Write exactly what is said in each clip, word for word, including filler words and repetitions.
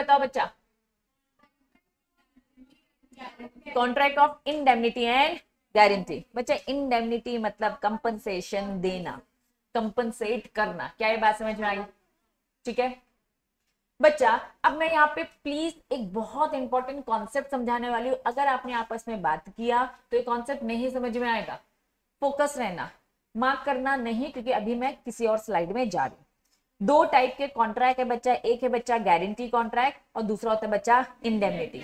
बताओ बच्चा, contract of indemnity and guarantee. बच्चा इंडेमनिटी मतलब कंपनसेशन देना, कंपनसेट करना। क्या ये बात समझ में आई? ठीक है बच्चा, अब मैं यहाँ पे प्लीज एक बहुत इंपॉर्टेंट कॉन्सेप्ट समझाने वाली हूँ। अगर आपने आपस में बात किया तो ये कॉन्सेप्ट नहीं समझ में आएगा। फोकस रहना, मार्क करना नहीं, क्योंकि अभी मैं किसी और स्लाइड में जा रही हूँ। दो टाइप के कॉन्ट्रैक्ट है बच्चा, एक है बच्चा गारंटी कॉन्ट्रैक्ट और दूसरा होता है बच्चा इंडेमनिटी।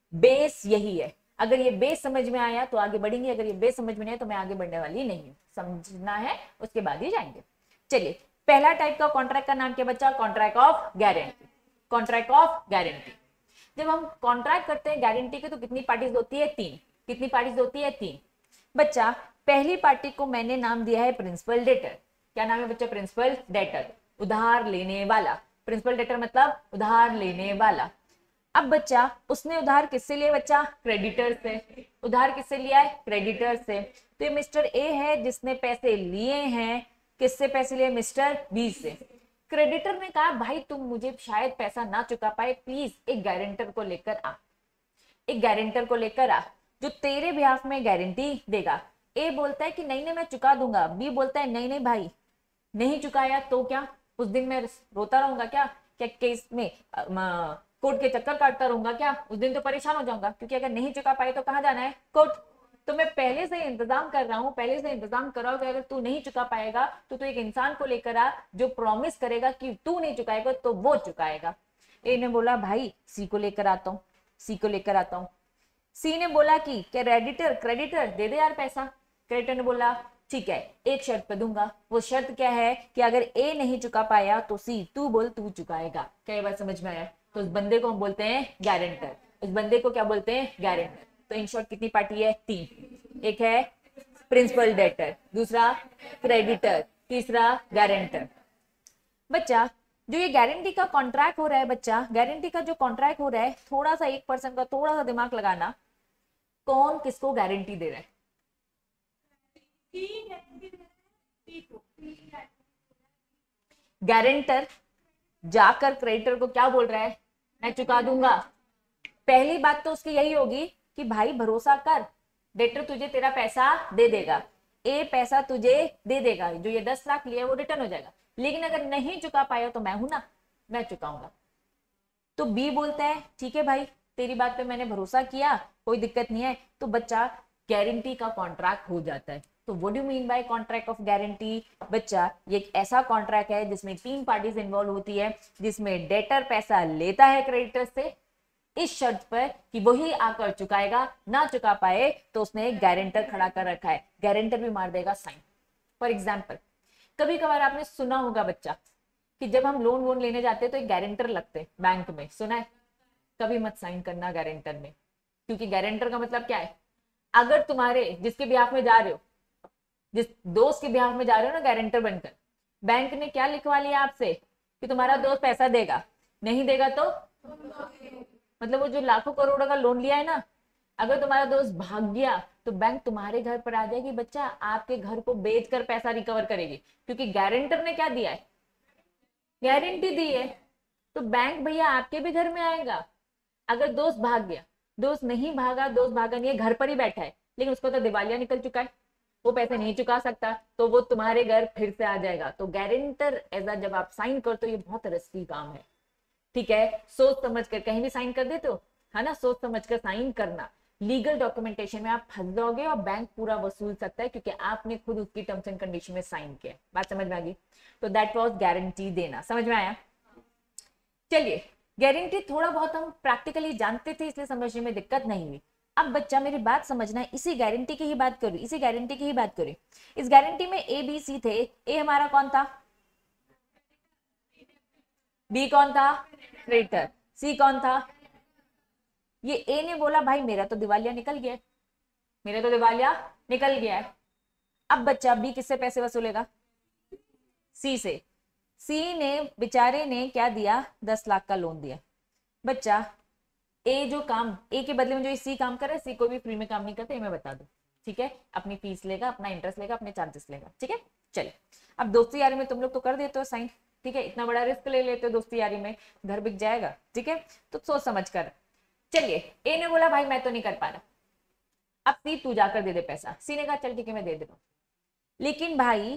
बेस यही है। अगर ये बेस समझ में आया तो आगे बढ़ेंगे, अगर ये बेस समझ में नहीं तो मैं आगे बढ़ने वाली नहीं हूँ। समझना है उसके बाद ही जाएंगे। चलिए, पहला टाइप का कॉन्ट्रैक्ट का नाम क्या बच्चा? Contract of guarantee. Contract of guarantee, जब हम कॉन्ट्रैक्ट करते हैं गारंटी के तो कितनी पार्टीज होती है? तीन। कितनी पार्टीज होती है? तीन। बच्चा पहली पार्टी को मैंने नाम दिया है प्रिंसिपल डेटर। क्या नाम है बच्चा? प्रिंसिपल डेटर, उधार लेने वाला। प्रिंसिपल डेटर मतलब उधार लेने वाला। अब बच्चा उसने उधार किससे लिया बच्चा? क्रेडिटर से। उधार किससे लिया है? क्रेडिटर से। तो ये मिस्टर ए है जिसने पैसे लिए हैं। किससे पैसे लिए? मिस्टर बी से। क्रेडिटर ने कहा भाई तुम मुझे शायद पैसा ना चुका पाए, प्लीज एक गारंटर को लेकर आ, एक गारंटर को लेकर आ जो तेरे बिहाफ में गारंटी देगा। ए बोलता है कि नहीं नहीं मैं चुका दूंगा। बी बोलता है नहीं नहीं भाई नहीं चुकाया तो क्या, उस दिन मैं रोता रहूंगा क्या? क्या केस में कोर्ट के चक्कर काटता रहूंगा क्या? उस दिन तो परेशान हो जाऊंगा, क्योंकि अगर नहीं चुका पाए तो कहाँ जाना है? कोर्ट। तो मैं पहले से इंतजाम कर रहा हूँ, पहले से इंतजाम कर रहा हूँ कि अगर तू नहीं चुका पाएगा तो तू एक इंसान को लेकर आ जो प्रॉमिस करेगा कि तू नहीं चुकाएगा तो वो चुकाएगा। ए ने बोला भाई सी को लेकर आता हूँ, सी को लेकर आता हूँ। सी ने बोला कि क्रेडिटर क्रेडिटर दे दे यार पैसा। क्रेडिटर ने बोला ठीक है एक शर्त पे दूंगा। वो शर्त क्या है कि अगर ए नहीं चुका पाया तो सी तू बोल तू चुकाएगा। क्या ये बात समझ में आया? तो उस बंदे को हम बोलते हैं गारंटर। उस बंदे को क्या बोलते हैं? गारंटर। तो इन शॉर्ट कितनी पार्टी है? तीन। एक है प्रिंसिपल डेटर, दूसरा क्रेडिटर, तीसरा गारंटर। बच्चा जो ये गारंटी का कॉन्ट्रैक्ट हो रहा है बच्चा, गारंटी का जो कॉन्ट्रैक्ट हो रहा है, थोड़ा सा एक पर्सन का थोड़ा सा दिमाग लगाना, कौन किसको गारंटी दे रहा है? गारंटर जाकर क्रेडिटर को क्या बोल रहा है? मैं चुका दूंगा। पहली बात तो उसकी यही होगी कि भाई भरोसा कर, डेटर तुझे तेरा पैसा दे देगा, ए पैसा तुझे दे देगा, जो ये दस लाख लिया वो रिटर्न हो जाएगा। लेकिन अगर नहीं चुका पाया तो मैं हूं ना, मैं चुकाऊंगा। तो बी बोलता है ठीक है भाई तेरी बात पे मैंने भरोसा किया, कोई दिक्कत नहीं है। तो बच्चा गारंटी का कॉन्ट्रैक्ट हो जाता है। तो what do mean by contract of guarantee? बच्चा ये एक ऐसा कॉन्ट्रैक्ट है जिसमें तीन पार्टीज इन्वॉल्व होती है, जिसमें डेटर पैसा लेता है क्रेडिटर से इस शर्त पर कि वही आकर चुकाएगा, ना चुका पाए तो उसने एक गारंटर खड़ा कर रखा है, गारंटर भी मार देगा साइन। फॉर एग्जाम्पल कभी कभार आपने सुना होगा बच्चा कि जब हम लोन वोन लेने जाते हैं तो एक गारंटर लगते हैं बैंक में, सुना है? कभी मत साइन करना गारंटर में, क्योंकि गारंटर का मतलब क्या है? अगर तुम्हारे जिसके बिहाफ में जा रहे हो, जिस दोस्त के बिहाफ में जा रहे हो ना गारंटर बनकर, बैंक ने क्या लिखवा लिया आपसे कि तुम्हारा दोस्त पैसा देगा, नहीं देगा तो मतलब वो जो लाखों करोड़ों का लोन लिया है ना, अगर तुम्हारा दोस्त भाग गया तो बैंक तुम्हारे घर पर आ जाएगी बच्चा, आपके घर को बेचकर पैसा रिकवर करेगी, क्योंकि गारंटर ने क्या दिया है? गारंटी दी है। तो बैंक भैया आपके भी घर में आएगा। अगर दोस्त भाग गया, दोस्त नहीं भागा, दोस्त भागा नहीं है, घर पर ही बैठा है, लेकिन उसको तो दिवालिया निकल चुका है, वो पैसे नहीं चुका सकता, तो वो तुम्हारे घर फिर से आ जाएगा। तो गारंटर एज अ जब आप साइन करते हो ये बहुत रिस्की काम है, ठीक है? सोच समझ कर कहीं भी साइन कर देते हो, है ना? सोच समझ कर साइन करना। लीगल डॉक्यूमेंटेशन में आप फंस जाओगे और बैंक पूरा वसूल सकता है, क्योंकि आपने खुद उसकी टर्म्स एंड कंडीशन में साइन किया। बात समझ में आ गई? तो दैट वाज गारंटी देना। समझ में आया? चलिए, गारंटी थोड़ा बहुत हम प्रैक्टिकली जानते थे इसलिए समझने में दिक्कत नहीं हुई। अब बच्चा मेरी बात समझना, इसी गारंटी की ही बात करूँ, इसी गारंटी की ही बात करूँ। इस गारंटी में ए बी सी थे। ए हमारा कौन था? बी कौन था? क्रेडिटर। सी कौन था? ये ए ने बोला भाई मेरा तो दिवालिया निकल गया है, मेरा तो दिवालिया निकल गया है। अब बच्चा बी किससे पैसे वसूलेगा? सी से। सी ने बेचारे ने क्या दिया? दस लाख का लोन दिया। बच्चा ए जो काम, ए के बदले में जो सी काम करे, सी को भी फ्री में काम नहीं करते, मैं बता दूं, ठीक है? अपनी फीस लेगा, अपना इंटरेस्ट लेगा, अपने चार्जेस लेगा, ठीक है? चलिए, अब दोस्ती यारी में तुम लोग तो कर देते हो साइन, ठीक है, इतना बड़ा रिस्क ले लेते हो दोस्ती यारी में, घर बिक जाएगा, ठीक है, तो सोच समझ कर। चलिए, ए ने बोला भाई मैं तो नहीं कर पा रहा, अब सी तू जाकर दे दे पैसा। सी ने कहा चल ठीक है मैं दे दे रहा हूं, लेकिन भाई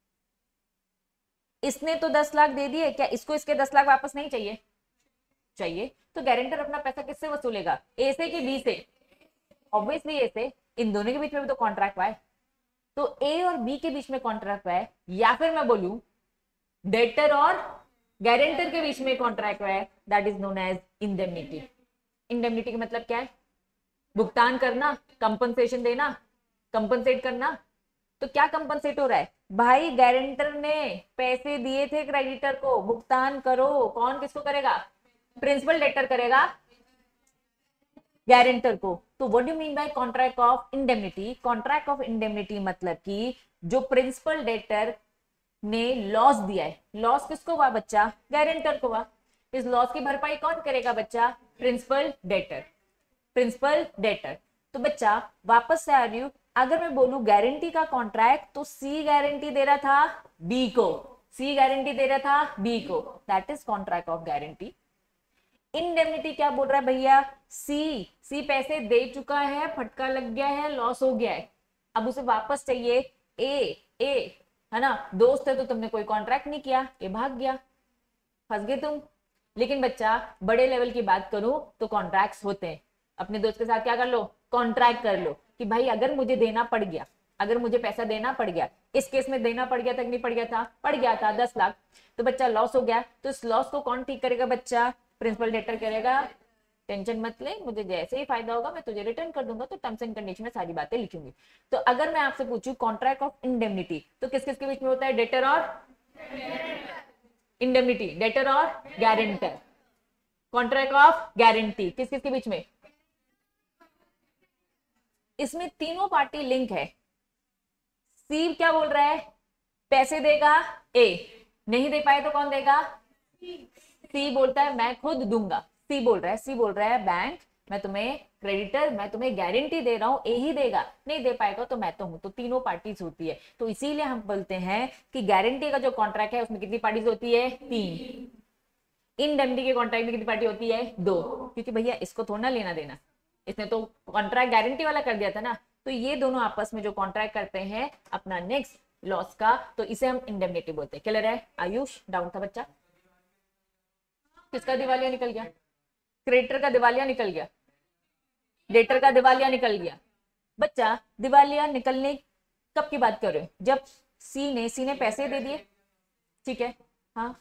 इसने तो दस लाख दे दिए, क्या इसको इसके दस लाख वापस नहीं चाहिए? चाहिए। तो गारंटर अपना पैसा किससे वसूलेगा, ए से कि बी से? ऑब्वियसली ए से। इन दोनों के बीच में भी तो कॉन्ट्रैक्ट हुआ है, तो ए और बी के बीच में कॉन्ट्रैक्ट हुआ है, या फिर मैं बोलूं डेटर और गारंटर के बीच में कॉन्ट्रैक्ट हुआ है, that is known as indemnity. Indemnity का मतलब क्या है? भुगतान करना, कंपनसेशन देना, कंपनसेट करना। तो क्या कंपनसेट हो रहा है भाई? गारंटर ने पैसे दिए थे क्रेडिटर को, भुगतान करो। कौन किसको करेगा? प्रिंसिपल डेटर करेगा गारंटर को। तो what do you mean by contract of indemnity? Contract of indemnity मतलब कि जो प्रिंसिपल डेटर ने लॉस दिया है, लॉस किसको हुआ बच्चा? गारंटर को हुआ। इस लॉस की भरपाई कौन करेगा बच्चा? Principal debtor. Principal debtor. तो बच्चा वापस से आ रही हूं, अगर मैं बोलूं गारंटी का कॉन्ट्रैक्ट, तो सी गारंटी दे रहा था बी को, सी गारंटी दे रहा था बी को, that is contract of guarantee. Indemnity क्या बोल रहा है भैया? सी सी पैसे दे चुका है, फटका लग गया है, लॉस हो गया है, अब उसे वापस चाहिए। ए ए है ना, दोस्त है तो तुमने कोई कॉन्ट्रैक्ट नहीं किया, ये भाग गया, फंस गए तुम। लेकिन बच्चा बड़े लेवल की बात करूं तो कॉन्ट्रैक्ट्स होते हैं। अपने दोस्त के साथ क्या कर लो? कॉन्ट्रैक्ट कर लो कि भाई अगर मुझे देना पड़ गया, अगर मुझे पैसा देना पड़ गया, इस केस में देना पड़ गया था नहीं पड़ गया था? पड़ गया था दस लाख, तो बच्चा लॉस हो गया, तो इस लॉस को कौन ठीक करेगा बच्चा? प्रिंसिपल डेटर करेगा। टेंशन मत ले, मुझे जैसे ही फायदा होगा मैं तुझे रिटर्न कर दूंगा, तो टर्म्स एंड कंडीशन में सारी बातें लिखूंगी। तो अगर मैं आपसे पूछूं कॉन्ट्रैक्ट ऑफ इंडेमनिटी, तो किस किस के बीच में होता है? डेटर और इंडेमनिटी, डेटर और गारंटर। कॉन्ट्रैक्ट ऑफ गारंटी किस किस के बीच में? इसमें तीनों पार्टी लिंक है। सी क्या बोल रहा है? पैसे देगा ए, नहीं दे पाए तो कौन देगा? सी बोलता है मैं खुद दूंगा। सी बोल रहा है सी बोल रहा है बैंक मैं तुम्हें क्रेडिटर, मैं तुम्हें गारंटी दे रहा हूं, ए ही देगा, नहीं दे पाएगा तो मैं तो हूं। तो तीनों पार्टीज होती है, तो इसीलिए हम बोलते हैं कि गारंटी का जो कॉन्ट्रैक्ट है उसमें कितनी पार्टीज होती है? तीन। इंडेमनिटी के कॉन्ट्रैक्ट में कितनी पार्टी होती है? दो, क्योंकि भैया इसको थोड़ा ना लेना देना, इसने तो कॉन्ट्रैक्ट गारंटी वाला कर दिया था ना। तो ये दोनों आपस में जो कॉन्ट्रैक्ट करते हैं अपना नेक्स्ट लॉस का, तो इसे हम इंडेमनिटी बोलते हैं। क्लियर है? आयुष डाउन था बच्चा? किसका दिवालिया निकल गया? क्रेडिटर का दिवालिया निकल गया, डेटर का दिवालिया निकल गया। बच्चा दिवालिया निकलने कब की बात कर रहे हो? जब सी ने सी ने पैसे दे दिए, ठीक है, हाँ,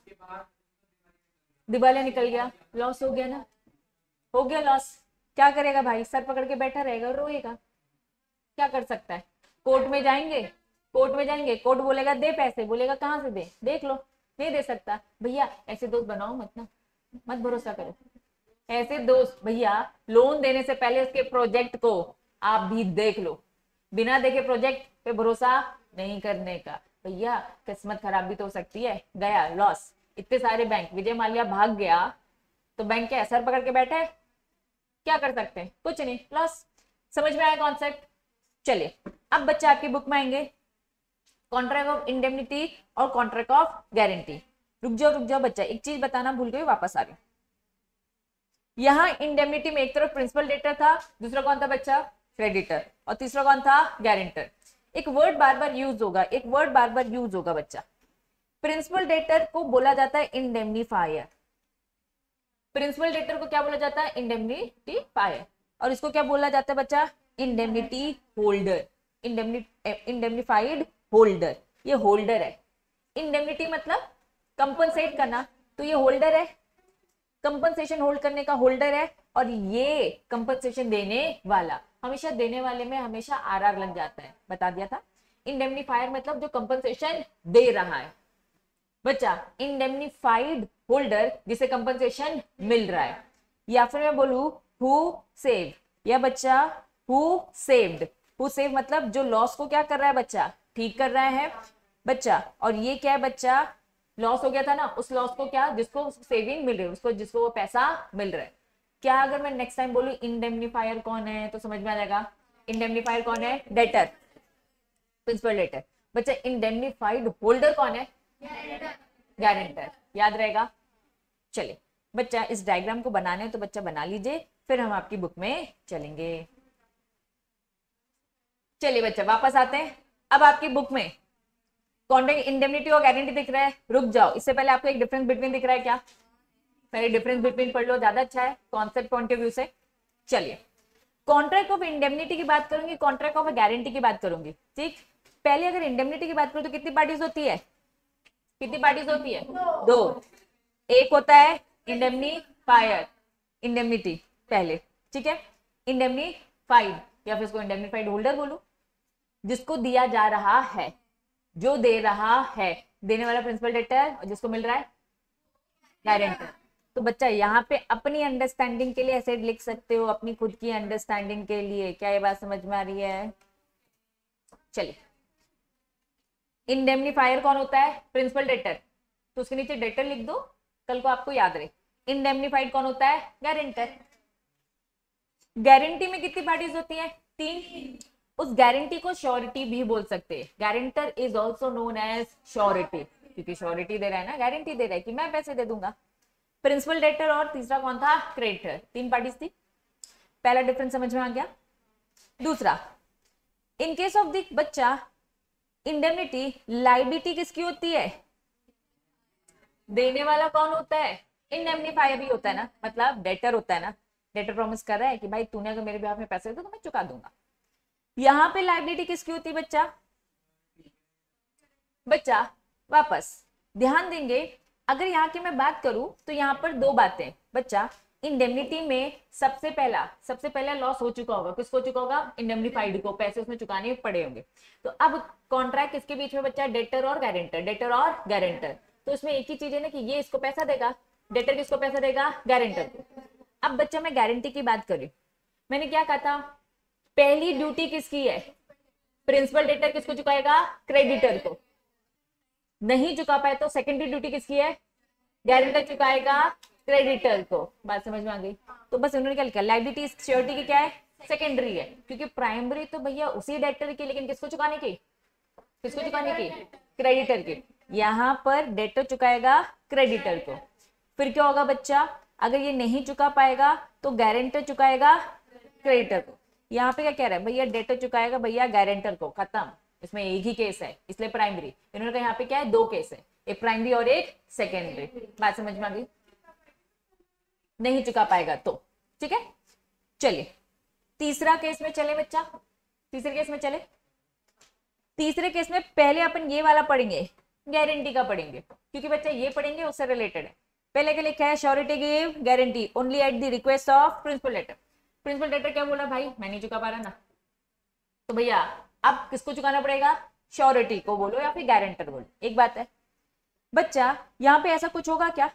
दिवालिया निकल गया, लॉस हो गया ना, हो गया लॉस। क्या करेगा भाई? सर पकड़ के बैठा रहेगा, रोएगा। क्या कर सकता है? कोर्ट में जाएंगे, कोर्ट में जाएंगे, कोर्ट बोलेगा दे पैसे, बोलेगा कहां से दे, देख लो, नहीं दे सकता। भैया ऐसे दोस्त बनाओ मत ना, मत भरोसा करो ऐसे दोस्त। भैया लोन देने से पहले उसके प्रोजेक्ट को आप भी देख लो, बिना देखे प्रोजेक्ट पे भरोसा नहीं करने का। भैया किस्मत खराब भी तो हो सकती है, गया लॉस। इतने सारे बैंक, विजय माल्या भाग गया तो बैंक क्या सर पकड़ के बैठे? क्या कर सकते हैं? कुछ नहीं, लॉस। समझ में आया कॉन्सेप्ट? चलिए अब बच्चा आपकी बुक में आएंगे कॉन्ट्रैक्ट ऑफ इंडेमनिटी और कॉन्ट्रैक्ट ऑफ गारंटी। रुक जाओ रुक जाओ बच्चा, एक चीज बताना भूल गई, वापस आ रही हूं। यहां इंडेमनिटी में एक तरफ प्रिंसिपल डेटर था, दूसरा कौन था बच्चा? क्रेडिटर, और तीसरा कौन था? गारंटर। एक वर्ड बार बार यूज होगा, एक वर्ड बार बार यूज होगा बच्चा। प्रिंसिपल डेटर को बोला जाता है इंडेमनीफायर। प्रिंसिपल डेटर को क्या बोला जाता है? इंडेमनीफायर। और इसको क्या बोला जाता है बच्चा? Indemnity holder. इंडेमनीफाइड होल्डर, ये होल्डर है। इंडेमनिटी मतलब कंपनसेट करना, तो ये होल्डर है, कंपनसेशन होल्ड करने का होल्डर है। और ये कंपनसेशन देने वाला, हमेशा देने वाले में हमेशा आर आर लग जाता है, बता दिया था। इंडेमनीफायर मतलब जो कंपनसेशन दे रहा है बच्चा, इंडेमनीफाइड होल्डर जिसे कंपनसेशन मिल रहा है। या फिर मैं बोलूं हु सेव, या बच्चा हु सेव्ड। हु सेव मतलब जो लॉस को क्या कर रहा है बच्चा? ठीक कर रहा है बच्चा। और ये क्या है बच्चा? लॉस हो गया था ना, उस लॉस को क्या, जिसको सेविंग मिल रही है, उसको जिसको वो पैसा मिल रहा है। क्या अगर मैं नेक्स्ट टाइम बोलूं इंडेमनीफायर कौन है, तो समझ में आ जाएगा। इंडेमनीफायर कौन है? Debtor, principal debtor. बच्चा इंडेमनीफाइड होल्डर कौन है? गारंटर, याद रहेगा। चलिए बच्चा इस डायग्राम को बनाने तो बच्चा बना लीजिए, फिर हम आपकी बुक में चलेंगे। चलिए बच्चा वापस आते हैं। अब आपकी बुक में कॉन्ट्रैक्ट इंडेमनिटी और गारंटी दिख रहा है, रुक जाओ, इससे पहले आपको एक डिफरेंस बिटवीन दिख रहा है क्या? पहले डिफरेंस बिटवीन पढ़ लो, ज्यादा अच्छा है कॉन्सेप्ट पॉइंट ऑफ व्यू से। चलिए कॉन्ट्रैक्ट ऑफ इंडेमनिटी की बात करूंगी, कॉन्ट्रैक्ट ऑफ गारंटी की बात करूंगी, ठीक। पहले अगर इंडेमनिटी की बात करूं तो कितनी पार्टीज होती है? कितनी पार्टीज होती है? दो। एक होता है इंडेमनीफायर, इंडेमनिटी पहले, ठीक है, इंडेमनीफाइड या फिर इसको इंडेमनीफाइड होल्डर बोलो, जिसको दिया जा रहा है, जो दे रहा है, देने वाला प्रिंसिपल डेटर और जिसको मिल रहा है गारंटर। तो बच्चा यहाँ पे अपनी अंडरस्टैंडिंग के लिए ऐसे लिख सकते हो, अपनी खुद की अंडरस्टैंडिंग के लिए। क्या ये बात समझ में आ रही है? चलिए इंडेमनीफायर कौन होता है? प्रिंसिपल डेटर, तो उसके नीचे डेटर लिख दो, कल को आपको याद रहे। इंडेमनीफाइड कौन होता है? गारंटर। गारंटी में कितनी पार्टीज होती है? तीन। उस गारंटी को श्योरिटी भी बोल सकते हैं। Guarantor is also known as surety, क्योंकि श्योरिटी दे रहा है ना, गारंटी दे रहा है कि मैं पैसे दे दूंगा। प्रिंसिपल डेटर और तीसरा कौन था? क्रेडिटर। तीन पार्टीज थी। पहला डिफरेंस समझ में आ गया। दूसरा, इन केस ऑफ द बच्चा इंडेमनिटी, लायबिलिटी किसकी होती है? देने वाला कौन होता है? इंडेमनीफायर भी होता है ना, मतलब डेटर होता है ना। डेटर प्रॉमिस कर रहा है कि भाई तूने अगर मेरे बिहाफ में पैसे दे तो मैं चुका दूंगा। यहाँ पे लायबिलिटी किसकी होती है बच्चा? बच्चा वापस ध्यान देंगे, अगर यहाँ की मैं बात करूं तो यहाँ पर दो बातें बच्चा। इंडेमनिटी में सबसे पहला सबसे पहला लॉस हो चुका होगा, किसको हो चुका होगा? इंडेमनीफाइड को, पैसे उसमें चुकाने पड़े होंगे। तो अब कॉन्ट्रैक्ट किसके बीच में बच्चा? डेटर और गारंटर, डेटर और गारंटर। तो इसमें एक ही चीज है ना कि ये इसको पैसा देगा, डेटर किसको पैसा देगा? गारंटर को। अब बच्चा मैं गारंटी की बात करूं, मैंने क्या कहा था? पहली ड्यूटी किसकी है? प्रिंसिपल डेटर किसको चुकाएगा? क्रेडिटर को। नहीं चुका पाए तो सेकेंडरी ड्यूटी किसकी है? गारंटर चुकाएगा क्रेडिटर को। बात समझ में आ गई? तो बस उन्होंने क्या लिखा? लायबिलिटी श्योरिटी की क्या है? सेकेंडरी है, क्योंकि प्राइमरी तो भैया उसी डेटर की, लेकिन किसको चुकाने की? किसको चुकाने की? क्रेडिटर की। यहाँ पर डेटर चुकाएगा क्रेडिटर को। फिर क्या होगा बच्चा? अगर ये नहीं चुका पाएगा तो गारंटर चुकाएगा क्रेडिटर को। यहाँ पे क्या कह रहा है भैया? डेटर चुकाएगा भैया गारंटर को, खत्म। इसमें एक ही केस है, इसलिए प्राइमरी। इन्होंने कहा यहाँ पे क्या है? दो केस है, एक प्राइमरी और एक सेकेंडरी। बात समझ में आ गई? नहीं चुका पाएगा तो, ठीक है। चलिए तीसरा केस में चले बच्चा, तीसरे केस में चले। तीसरे केस में पहले अपन ये वाला पढ़ेंगे, गारंटी का पढ़ेंगे, क्योंकि बच्चा ये पढ़ेंगे उससे रिलेटेड है। पहले के लिखा है surety give guarantee only at the request of principal debtor. Principal debtor क्या बोला? भाई मैं नहीं चुका पा रहा ना, तो भैया अब किसको चुकाना पड़ेगा? श्योरिटी को बोलो या फिर गारंटर बोलो, एक बात है। बच्चा यहाँ पे ऐसा कुछ होगा क्या?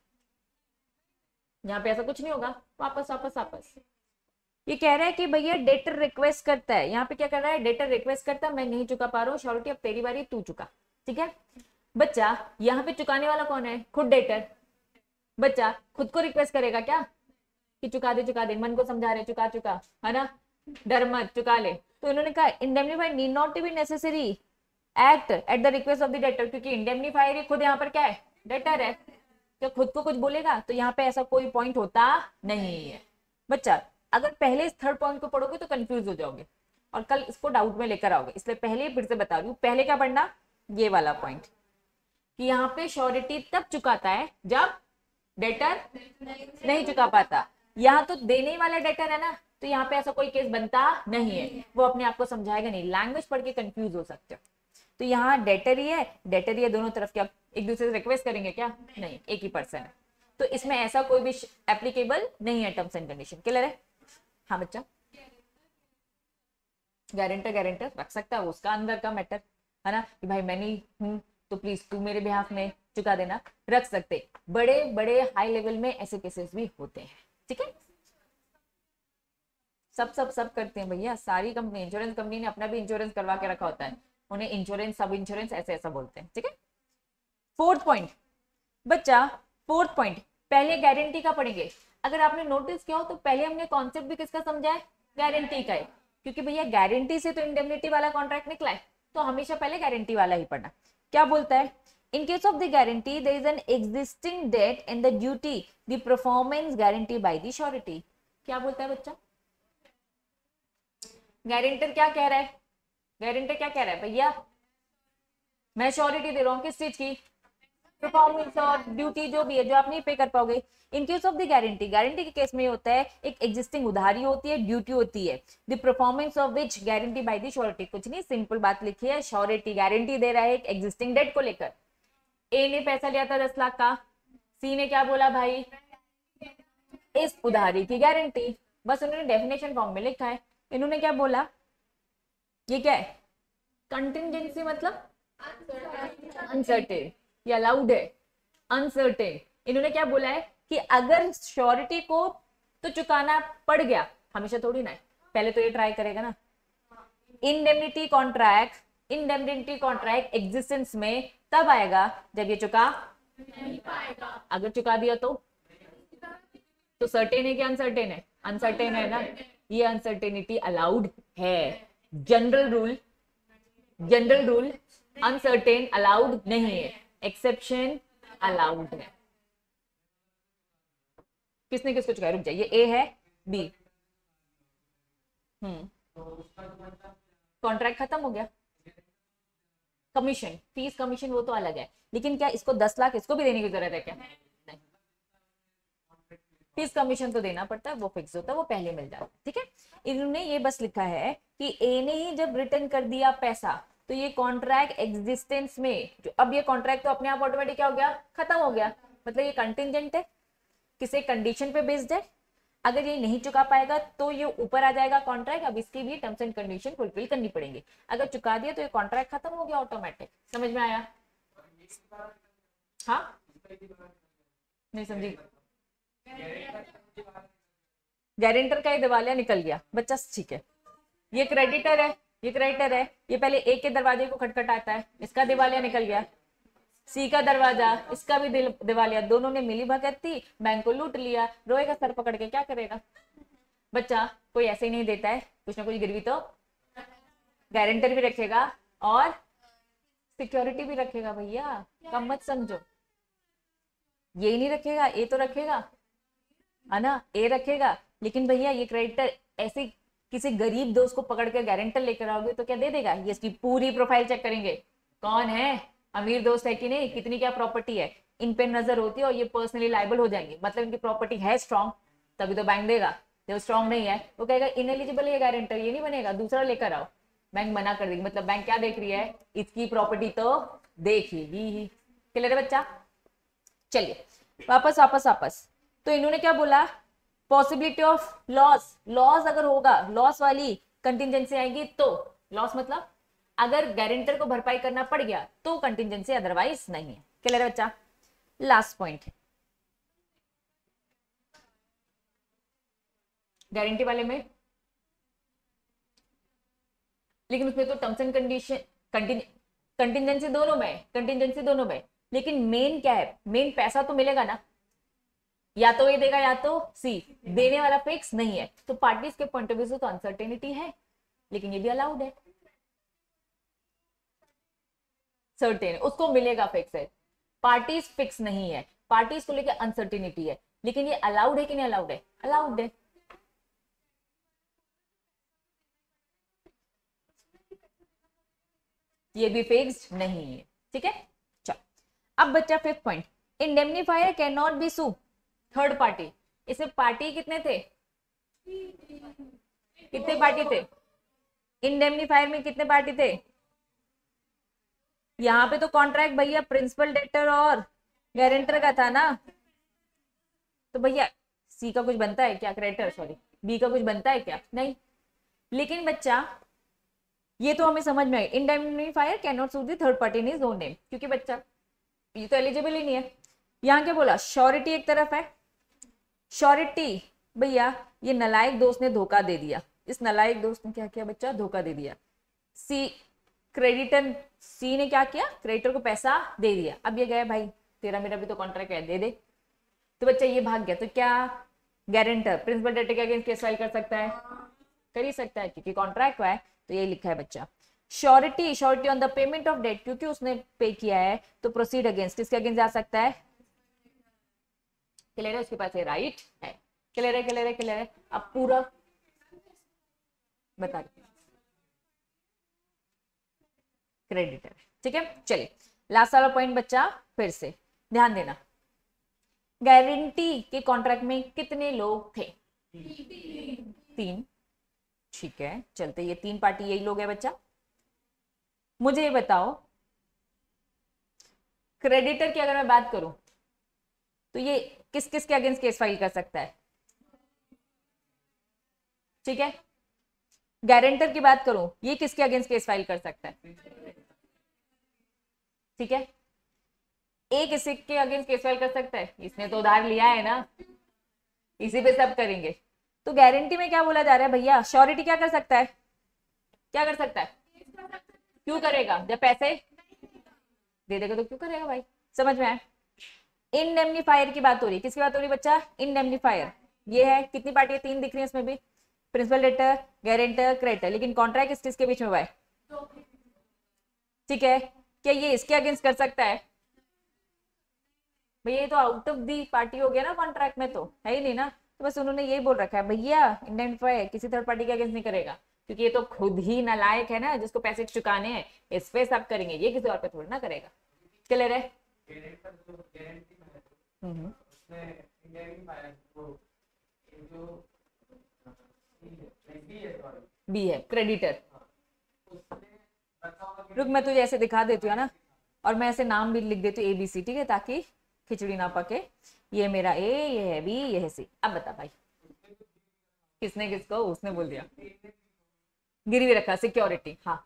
यहाँ पे ऐसा कुछ नहीं होगा। वापस वापस वापस ये कह रहा है कि भैया डेटर रिक्वेस्ट करता है। यहाँ पे क्या कर रहा है? डेटर रिक्वेस्ट करता है, मैं नहीं चुका पा रहा हूँ, श्योरिटी अब तेरी बारी, तू चुका, ठीक है। बच्चा यहाँ पे चुकाने वाला कौन है? खुद डेटर। बच्चा खुद को रिक्वेस्ट करेगा क्या कि चुका दे चुका दे, मन को समझा रहे चुका चुका, है ना, डर मत, चुका ले। तो इन्होंने कहा indemnify need not to be necessary act at the request of the debtor, क्योंकि इंडेमनीफायर खुद यहाँ पर क्या है? डेटर है। तो खुद को कुछ बोलेगा तो यहाँ पे ऐसा कोई पॉइंट होता नहीं है। बच्चा अगर पहले इस थर्ड पॉइंट को पढ़ोगे तो कंफ्यूज हो जाओगे और कल इसको डाउट में लेकर आओगे, इसलिए पहले फिर से बता रही हूँ। पहले क्या पढ़ना? ये वाला पॉइंट कि यहाँ पे श्योरिटी तब चुकाता है जब डेटर नहीं चुका पाता। यहाँ तो देने वाला डेटर है ना, तो यहाँ पे ऐसा कोई केस बनता नहीं है, वो अपने आप को समझाएगा नहीं। लैंग्वेज पढ़ के कंफ्यूज हो सकते हो। तो यहाँ डेटर ही है, डेटर ही है, दोनों तरफ क्या एक दूसरे से रिक्वेस्ट करेंगे क्या? नहीं, एक ही पर्सन है, तो इसमें ऐसा कोई भी एप्लीकेबल नहीं है टर्म्स एंड कंडीशन। क्लियर है? हाँ बच्चा, गारंटर गारंटर रख सकता है, उसका अंदर का मैटर है ना कि भाई मैं नहीं हूं तो प्लीज तू मेरे बिहाफ में चुका देना, रख सकते। बड़े बड़े हाई लेवल में ऐसे केसेस भी होते हैं, ठीक है। सब सब सब करते हैं भैया, सारी कंपनी, इंश्योरेंस कंपनी ने अपना भी इंश्योरेंस करवा के रखा होता है, उन्हें इंश्योरेंस सब इंश्योरेंस ऐसे ऐसा बोलते हैं, ठीक है। फोर्थ पॉइंट बच्चा, फोर्थ पॉइंट पहले गारंटी का पढ़ेंगे। अगर आपने नोटिस किया हो तो पहले हमने कॉन्सेप्ट भी किसका समझा है? गारंटी का है, क्योंकि भैया गारंटी से तो इंडेमनिटी वाला कॉन्ट्रैक्ट निकला है, तो हमेशा पहले गारंटी वाला ही पढ़ना। क्या बोलता है? In case of the guarantee, there is an existing debt and the duty, the performance guarantee by the surety. क्या बोलता है बच्चा? गारंटर क्या कह रहा है? गारंटर क्या कह रहा है भैया? मैं श्योरिटी दे रहा हूँ किस चीज की? परफॉर्मेंस और ड्यूटी जो भी है जो आप नहीं पे कर पाओगे. In case of the guarantee, guarantee के केस में ये होता है एक एग्जिस्टिंग उधारी होती है, ड्यूटी होती है. The performance of which guarantee by the surety. कुछ नहीं, सिंपल बात लिखी है. श्योरिटी गारंटी दे रहा है एक एग्जिस्टिंग डेट को लेकर. ए ने पैसा लिया था दस लाख का, सी ने क्या बोला भाई? इस उधारी की गारंटी. बस उन्होंने डेफिनेशन फॉर्म में लिखा है. इन्होंने क्या बोला? ये क्या है? कंटिंजेंसी मतलब अनसर्टेन. ये अलाउड है. अनसर्टेन. इन्होंने क्या बोला है कि अगर श्योरिटी को तो चुकाना पड़ गया, हमेशा थोड़ी ना है, पहले तो ये ट्राई करेगा ना. Indemnity contract, indemnity contract existence में तब आएगा जब ये चुका नहीं पाएगा. अगर चुका दिया तो तो सर्टेन है कि अनसर्टेन है? अनसर्टेन है ना. ये अनसर्टेनिटी अलाउड है. General rule, general rule uncertain allowed नहीं है, एक्सेप्शन अलाउड है. किसने किसको चुकाया? रुक जाइए, ए है, बी. हम्म कॉन्ट्रैक्ट खत्म हो गया. कमीशन, फीस कमीशन वो तो अलग है, लेकिन क्या इसको दस लाख इसको भी देने की जरूरत है क्या? नहीं. फीस कमीशन तो देना पड़ता है, वो फिक्स होता है, वो पहले मिल जाता है. ठीक है. इन्होंने ये बस लिखा है कि ए ने ही जब रिटर्न कर दिया पैसा तो ये कॉन्ट्रैक्ट एग्जिस्टेंस में जो अब ये कॉन्ट्रैक्ट तो अपने आप ऑटोमेटिक क्या हो गया? खत्म हो गया. मतलब ये कंटिंजेंट है, किसी कंडीशन पे बेस्ड है. अगर ये नहीं चुका पाएगा तो ये ऊपर आ जाएगा कॉन्ट्रैक्ट. अब इसकी भी टर्म्स एंड कंडीशन फुलफिल करनी पड़ेंगी. अगर चुका दिया तो ये कॉन्ट्रैक्ट खत्म हो गया ऑटोमेटिक. समझ में आया? हाँ नहीं समझी? गारंटर का ये दिवालिया निकल गया बच्चा. ठीक है. ये क्रेडिटर है, ये क्रेडिटर है. ये पहले ए के दरवाजे को खटखटाता है, इसका दिवालिया निकल गया. सी का दरवाजा, इसका भी दिवालिया. दोनों ने मिली भगत थी, बैंक को लूट लिया. रोएगा सर पकड़ के, क्या करेगा बच्चा? कोई ऐसे ही नहीं देता है, कुछ ना कुछ गिरवी तो गारंटर भी रखेगा और सिक्योरिटी भी रखेगा. भैया कम मत समझो. ये नहीं रखेगा, ए तो रखेगा है ना, ए रखेगा. लेकिन भैया ये क्रेडिटर ऐसे किसी गरीब दोस्त को पकड़ के गारंटर लेकर आओगे तो क्या दे देगा? ये इसकी पूरी प्रोफाइल चेक करेंगे. कौन है, अमीर दोस्त है कि नहीं, कितनी क्या प्रॉपर्टी है, इन पे नजर होती है. और ये पर्सनली लायबल हो जाएंगे. मतलब इनकी प्रॉपर्टी है स्ट्रांग तभी तो बैंक देगा. जब स्ट्रांग नहीं है वो कहेगा इनएलिजिबल है गारंटर, ये नहीं बनेगा, दूसरा लेकर आओ. बैंक मना कर देगी. मतलब बैंक क्या देख रही है? इसकी प्रॉपर्टी तो देखेगी. क्लियर है बच्चा? चलिए वापस वापस वापस. तो इन्होंने क्या बोला? Possibility of loss. लॉस अगर होगा, लॉस वाली कंटिंजेंसी आएगी तो. लॉस मतलब अगर गारंटर को भरपाई करना पड़ गया तो कंटिंजेंसी, अदरवाइज नहीं है. क्लियर है बच्चा? लास्ट पॉइंट गारंटी वाले में, लेकिन उसमें तो टर्म्स एंड कंडीशन, कंटिंजेंसी दोनों में, कंटिंजेंसी दोनों में. लेकिन मेन क्या है? मेन पैसा तो मिलेगा ना, या तो ये देगा या तो सी. देने वाला फिक्स नहीं है. तो पार्टीज के पॉइंट ऑफ व्यू से तो अनसर्टेनिटी है, लेकिन ये भी अलाउड है. सर्टेन उसको मिलेगा फिक्स है. पार्टीज फिक्स नहीं है, पार्टीज को लेकर अनसर्टेनिटी है. लेकिन ये अलाउड है कि नहीं अलाउड है? अलाउड है. ये भी फिक्स्ड नहीं है. ठीक है. चलो अब बच्चा fifth point. Indemnifier can not be sue third party. इसमें पार्टी कितने थे? कितने पार्टी थे इंडेमनीफायर में? कितने पार्टी थे? यहाँ पे तो कॉन्ट्रैक्ट भैया प्रिंसिपल डेटर और गारंटर का था ना. तो भैया सी का कुछ बनता है क्या? क्रेडिटर सॉरी बी का कुछ बनता है क्या? नहीं. लेकिन बच्चा ये तो हमें समझ में आया. Indemnifier can not sue the third party in his own name, क्योंकि बच्चा ये तो एलिजिबल ही नहीं है. यहाँ क्या बोला? श्योरिटी एक तरफ है. श्योरिटी भैया ये नलायक दोस्त ने धोखा दे दिया. इस नलायक दोस्त ने क्या किया बच्चा? धोखा दे दिया. सी क्रेडिटर, सी ने क्या किया? क्रेडिटर को पैसा दे दिया. अब ये गया भाई तेरा मेरा भी तो कॉन्ट्रैक्ट है, दे दे. तो बच्चा ये भाग गया. तो क्या गारंटर प्रिंसिपल डेटर के अगेंस्ट केस फाइल कर सकता है? कर ही सकता है क्योंकि कॉन्ट्रैक्ट हुआ है. तो ये लिखा है बच्चा. Surety, surety on the payment of debt, क्योंकि उसने पे किया है तो प्रोसीड अगेंस्ट, किसके अगेंस्ट जा सकता है? क्लियर है? उसके पास राइट है। क्लियर है? क्लियर है? क्लियर है? अब पूरा बता क्रेडिटर। ठीक है, चलिए लास्ट वाला पॉइंट बच्चा, फिर से ध्यान देना। गारंटी के कॉन्ट्रैक्ट में कितने लोग थे? तीन। ठीक है, चलते, ये तीन पार्टी यही लोग है बच्चा। मुझे ये बताओ, क्रेडिटर की अगर मैं बात करूं तो ये किस किस के अगेंस्ट केस फाइल कर सकता है? ठीक है, गारंटर की बात करूं, ये किसके अगेंस्ट केस फाइल कर सकता है? ठीक है, एक इसी के अगेंस्ट केस फाइल कर सकता है, इसने तो उधार लिया है ना, इसी पे सब करेंगे। तो गारंटी में क्या बोला जा रहा है भैया? श्योरिटी क्या कर सकता है? क्या कर सकता है? क्यों करेगा? जब पैसे दे देगा तो क्यों करेगा भाई? समझ में आया? इंडेमनीफायर की बात हो रही, किसकी बात हो रही बच्चा? इंडेमनीफायर। ये है, कितनी पार्टी? तीन दिख रही है इसमें भी, प्रिंसिपल डेटर, गारंटर, क्रेडिटर, लेकिन कॉन्ट्रैक्ट किस किसके बीच में हुआ है? ठीक है, क्या ये इसके अगेंस्ट कर सकता है? भैया ये तो आउट ऑफ दी पार्टी हो गया ना, कॉन्ट्रैक्ट में तो है ही नहीं ना। तो बस उन्होंने यही बोल रखा है भैया इंडेमनीफाई किसी थर्ड पार्टी के अगेंस्ट नहीं करेगा, क्योंकि ये तो खुद ही नालायक है ना, जिसको पैसे चुकाने हैं, इस पे सब करेंगे, ये किसी और पे थोड़ी ना करेगा। क्लियर है? हम्म, बी है क्रेडिटर। रुक, मैं तुझे ऐसे दिखा देती हूँ ना, और मैं ऐसे नाम भी लिख देती हूँ ए बी सी, ठीक है, ताकि खिचड़ी ना पके। ये मेरा ए, ये है बी, ये है सी। अब बता भाई, किसने किसको? उसने बोल दिया गिरवी रखा, सिक्योरिटी। हाँ,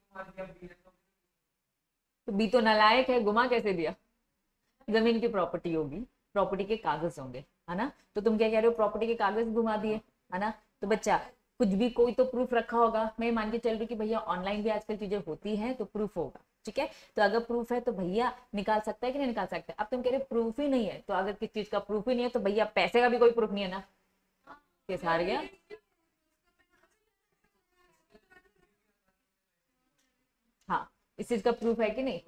तो बी तो नालायक है, गुमा कैसे दिया? जमीन की प्रॉपर्टी होगी, प्रॉपर्टी के कागज होंगे, है ना, तो तुम क्या कह रहे हो? प्रॉपर्टी के कागज घुमा दिए, है ना। तो बच्चा कुछ भी, कोई तो प्रूफ रखा होगा। मैं मान के चल रही कि भैया ऑनलाइन भी आजकल चीजें होती हैं, तो प्रूफ होगा। ठीक है, तो अगर प्रूफ है तो भैया निकाल सकता है कि नहीं निकाल सकता है? अब तुम कह रहे प्रूफ ही नहीं है, तो अगर किस चीज का प्रूफ ही नहीं है तो भैया पैसे का भी कोई प्रूफ नहीं है ना, केस हार गया। हाँ, इस चीज का प्रूफ है कि नहीं?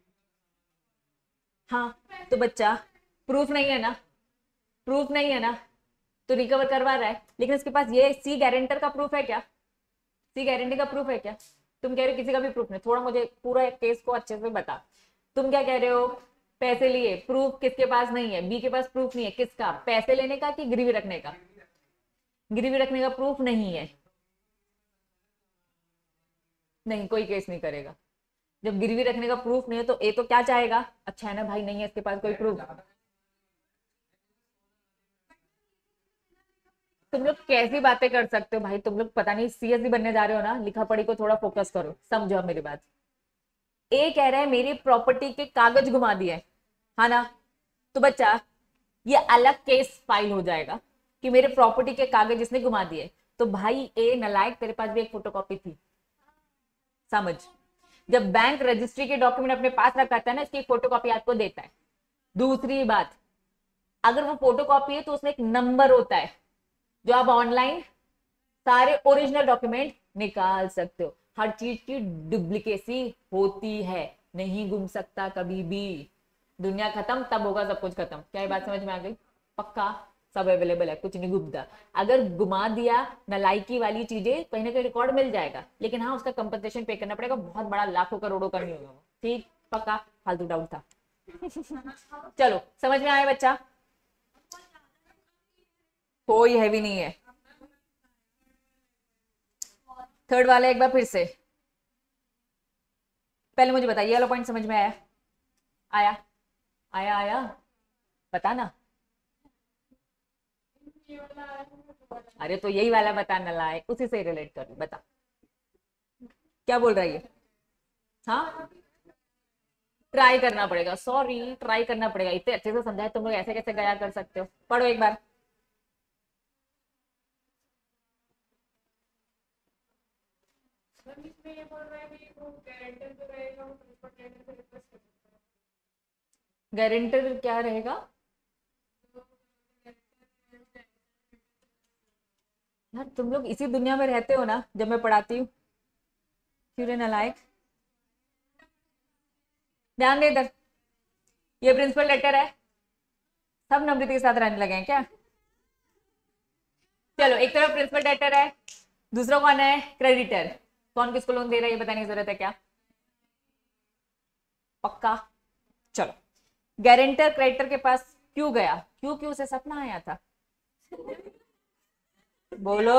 हाँ, तो बच्चा प्रूफ नहीं है ना, प्रूफ नहीं है ना, तो रिकवर करवा रहा है, लेकिन उसके पास ये सी गारंटर का प्रूफ है क्या? सी गारंटी का प्रूफ है क्या? तुम कह रहे हो किसी का भी प्रूफ नहीं। थोड़ा मुझे पूरा केस को अच्छे से बता। तुम क्या कह रहे हो? पैसे लिए, प्रूफ किसके पास नहीं है? बी के पास प्रूफ नहीं है, किसका? पैसे लेने का कि गिरवी रखने का? गिरवी रखने का प्रूफ नहीं है, नहीं, कोई केस नहीं करेगा। जब गिरवी रखने का प्रूफ नहीं है तो ए तो क्या चाहेगा? अच्छा है ना भाई, नहीं है इसके पास कोई प्रूफ। तुम लोग कैसी बातें कर सकते हो भाई? तुम लोग पता नहीं सीएसडी बनने जा रहे हो ना, लिखा पढ़ी को थोड़ा फोकस करो, समझो मेरी बात। ए कह रहे हैं मेरी प्रॉपर्टी के कागज घुमा दिए, है ना, तो बच्चा ये अलग केस फाइल हो जाएगा कि मेरे प्रॉपर्टी के कागज इसने घुमा दिए। तो भाई ए नलायक, तेरे पास भी एक फोटोकॉपी थी, समझ। जब बैंक रजिस्ट्री के डॉक्यूमेंट अपने पास रखा है ना, इसकी फोटोकॉपी आपको देता है। दूसरी बात, अगर वो फोटोकॉपी है तो उसमें एक नंबर होता है, जो आप ऑनलाइन सारे ओरिजिनल डॉक्यूमेंट निकाल सकते हो। हर चीज की डुप्लीकेसी होती है, नहीं घूम सकता कभी भी। दुनिया खत्म तब होगा सब कुछ खत्म। क्या ये बात समझ में आ गई? पक्का सब अवेलेबल है, कुछ नहीं घूमता। अगर घुमा दिया नलायकी वाली चीजें, कहीं ना कहीं रिकॉर्ड मिल जाएगा, लेकिन हाँ उसका कंपनसेशन पे करना पड़ेगा, बहुत बड़ा, लाखों करोड़ों का नहीं होगा। ठीक, पक्का, फालतू डाउट था। चलो समझ में आया बच्चा? कोई हैवी नहीं है। थर्ड वाला एक बार फिर से, पहले मुझे बताइए वाला पॉइंट समझ में आया? आया आया आया, बता ना। अरे तो यही वाला बता, नालायक, उसी से रिलेट कर, बता क्या बोल रहा है ये? हाँ, ट्राई करना पड़ेगा, सॉरी, ट्राई करना पड़ेगा। इतने अच्छे से समझाए, तुम लोग ऐसे कैसे गया कर सकते हो? पढ़ो एक बार। गारंटर क्या रहेगा यार? तुम लोग इसी दुनिया में रहते हो ना जब मैं पढ़ाती हूँ। क्यों नालायक, ध्यान दे इधर, ये प्रिंसिपल लेटर है, सब नम्रता के साथ रहने लगे हैं क्या? चलो एक तरफ प्रिंसिपल डेटर है, दूसरा कौन है? क्रेडिटर। कौन किसको लोन दे रहा है ये बताने की जरूरत है क्या? पक्का? चलो, गारंटर क्रेडिटर के पास क्यों गया? क्यों क्यों उसे सपना आया था? बोलो।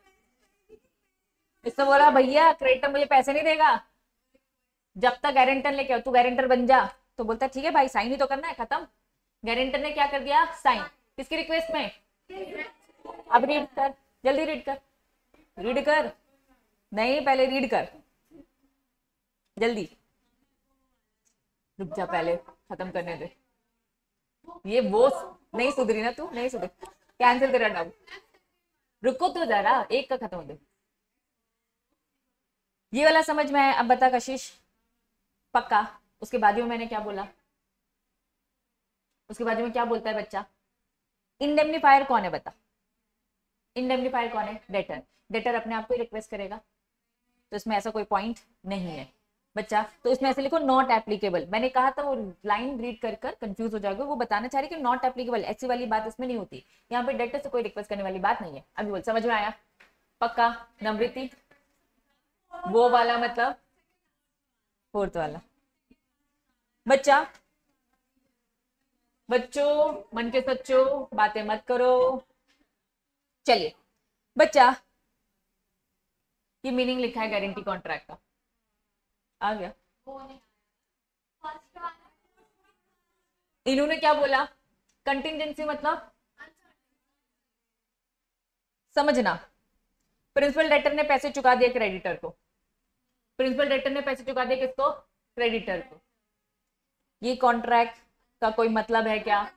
इसने बोला भैया क्रेडिटर मुझे पैसे नहीं देगा जब तक गारंटर लेके आओ, तू गारंटर बन जा। तो बोलता ठीक है भाई, साइन ही तो करना है, खत्म। गारंटर ने क्या कर दिया? साइन। किसकी रिक्वेस्ट में? अब रीड कर, जल्दी रीड कर, रीड कर, नहीं पहले रीड कर, जल्दी रुक जा, पहले खत्म करने दे। ये वो नहीं सुधरी ना, तू नहीं सुधरी, कैंसिल तेरा डाउट। रुको तो जरा, एक का खत्म हो दे। ये वाला समझ में आया? अब बता कशिश, पक्का? उसके बाद में मैंने क्या बोला? उसके बाद में क्या बोलता है बच्चा? इंडेमनीफायर कौन है बता? इंडेमनीफायर कौन है? डेटर। डेटर अपने आप को ही रिक्वेस्ट करेगा, तो इसमें ऐसा कोई पॉइंट नहीं है बच्चा। तो इसमें ऐसे लिखो नॉट एप्लीकेबल। मैंने कहा था वो लाइन रीड कर कर कंफ्यूज हो जाएगा, वो बताना चाह रही कि नॉट एप्लीकेबल, ऐसी वाली बात इसमें नहीं होती। यहाँ पे डेटर से कोई रिक्वेस्ट करने वाली बात नहीं है। अभी बोल, समझ में आया? पक्का? नम्रति, वो वाला मतलब फोर्थ वाला। बच्चा, बच्चों मन के सच्चों, बातें मत करो। चलिए बच्चा, ये मीनिंग लिखा है गारंटी कॉन्ट्रैक्ट का, आ गया? इन्होंने क्या बोला? कंटिंजेंसी मतलब समझना, प्रिंसिपल डेटर ने पैसे चुका दिए क्रेडिटर को। प्रिंसिपल डेटर ने पैसे चुका दिए किसको? क्रेडिटर को। ये कॉन्ट्रैक्ट का कोई मतलब है क्या?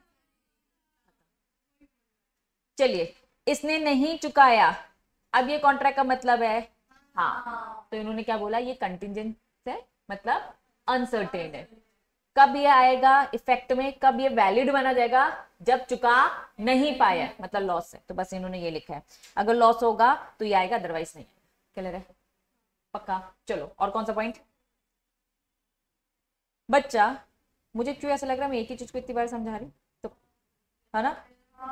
चलिए, इसने नहीं चुकाया, अब ये कॉन्ट्रैक्ट का मतलब है? हाँ। तो इन्होंने क्या बोला? ये कंटिंजेंट है, मतलब अनसर्टेन है। कब ये आएगा इफेक्ट में? कब ये वैलिड माना जाएगा? जब चुका नहीं पाया, मतलब लॉस है। तो बस इन्होंने ये लिखा है, अगर लॉस होगा तो ये आएगा, अदरवाइज नहीं आएगा। क्लियर है? पक्का? चलो, और कौन सा पॉइंट? बच्चा, मुझे क्यों ऐसा लग रहा है मैं एक ही चीज को इतनी बार समझा रही, तो है ना?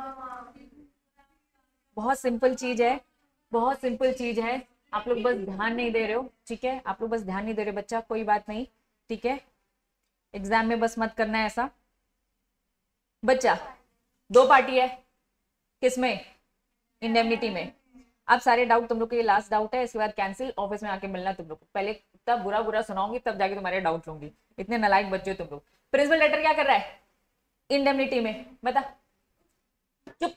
बहुत सिंपल चीज है, बहुत सिंपल चीज है, आप लोग बस ध्यान नहीं दे रहे हो, ठीक है? आप लोग बस ध्यान नहीं दे रहे बच्चा, कोई बात नहीं, ठीक है? एग्जाम में बस मत करना है ऐसा। बच्चा, दो पार्टी है, किसमें? इंडेमनिटी में। अब सारे डाउट तुम लोग के लास्ट डाउट है, इसके बाद कैंसिल, ऑफिस में आके मिलना तुम लोग। पहले तब बुरा बुरा सुनाऊंगी, तब जाके तुम्हारे डाउट लूंगी। इतने नालायक बच्चे हो तुम लोग। प्रिंसिपल लेटर क्या कर रहा है इंडेमनिटी में? बता। चुप।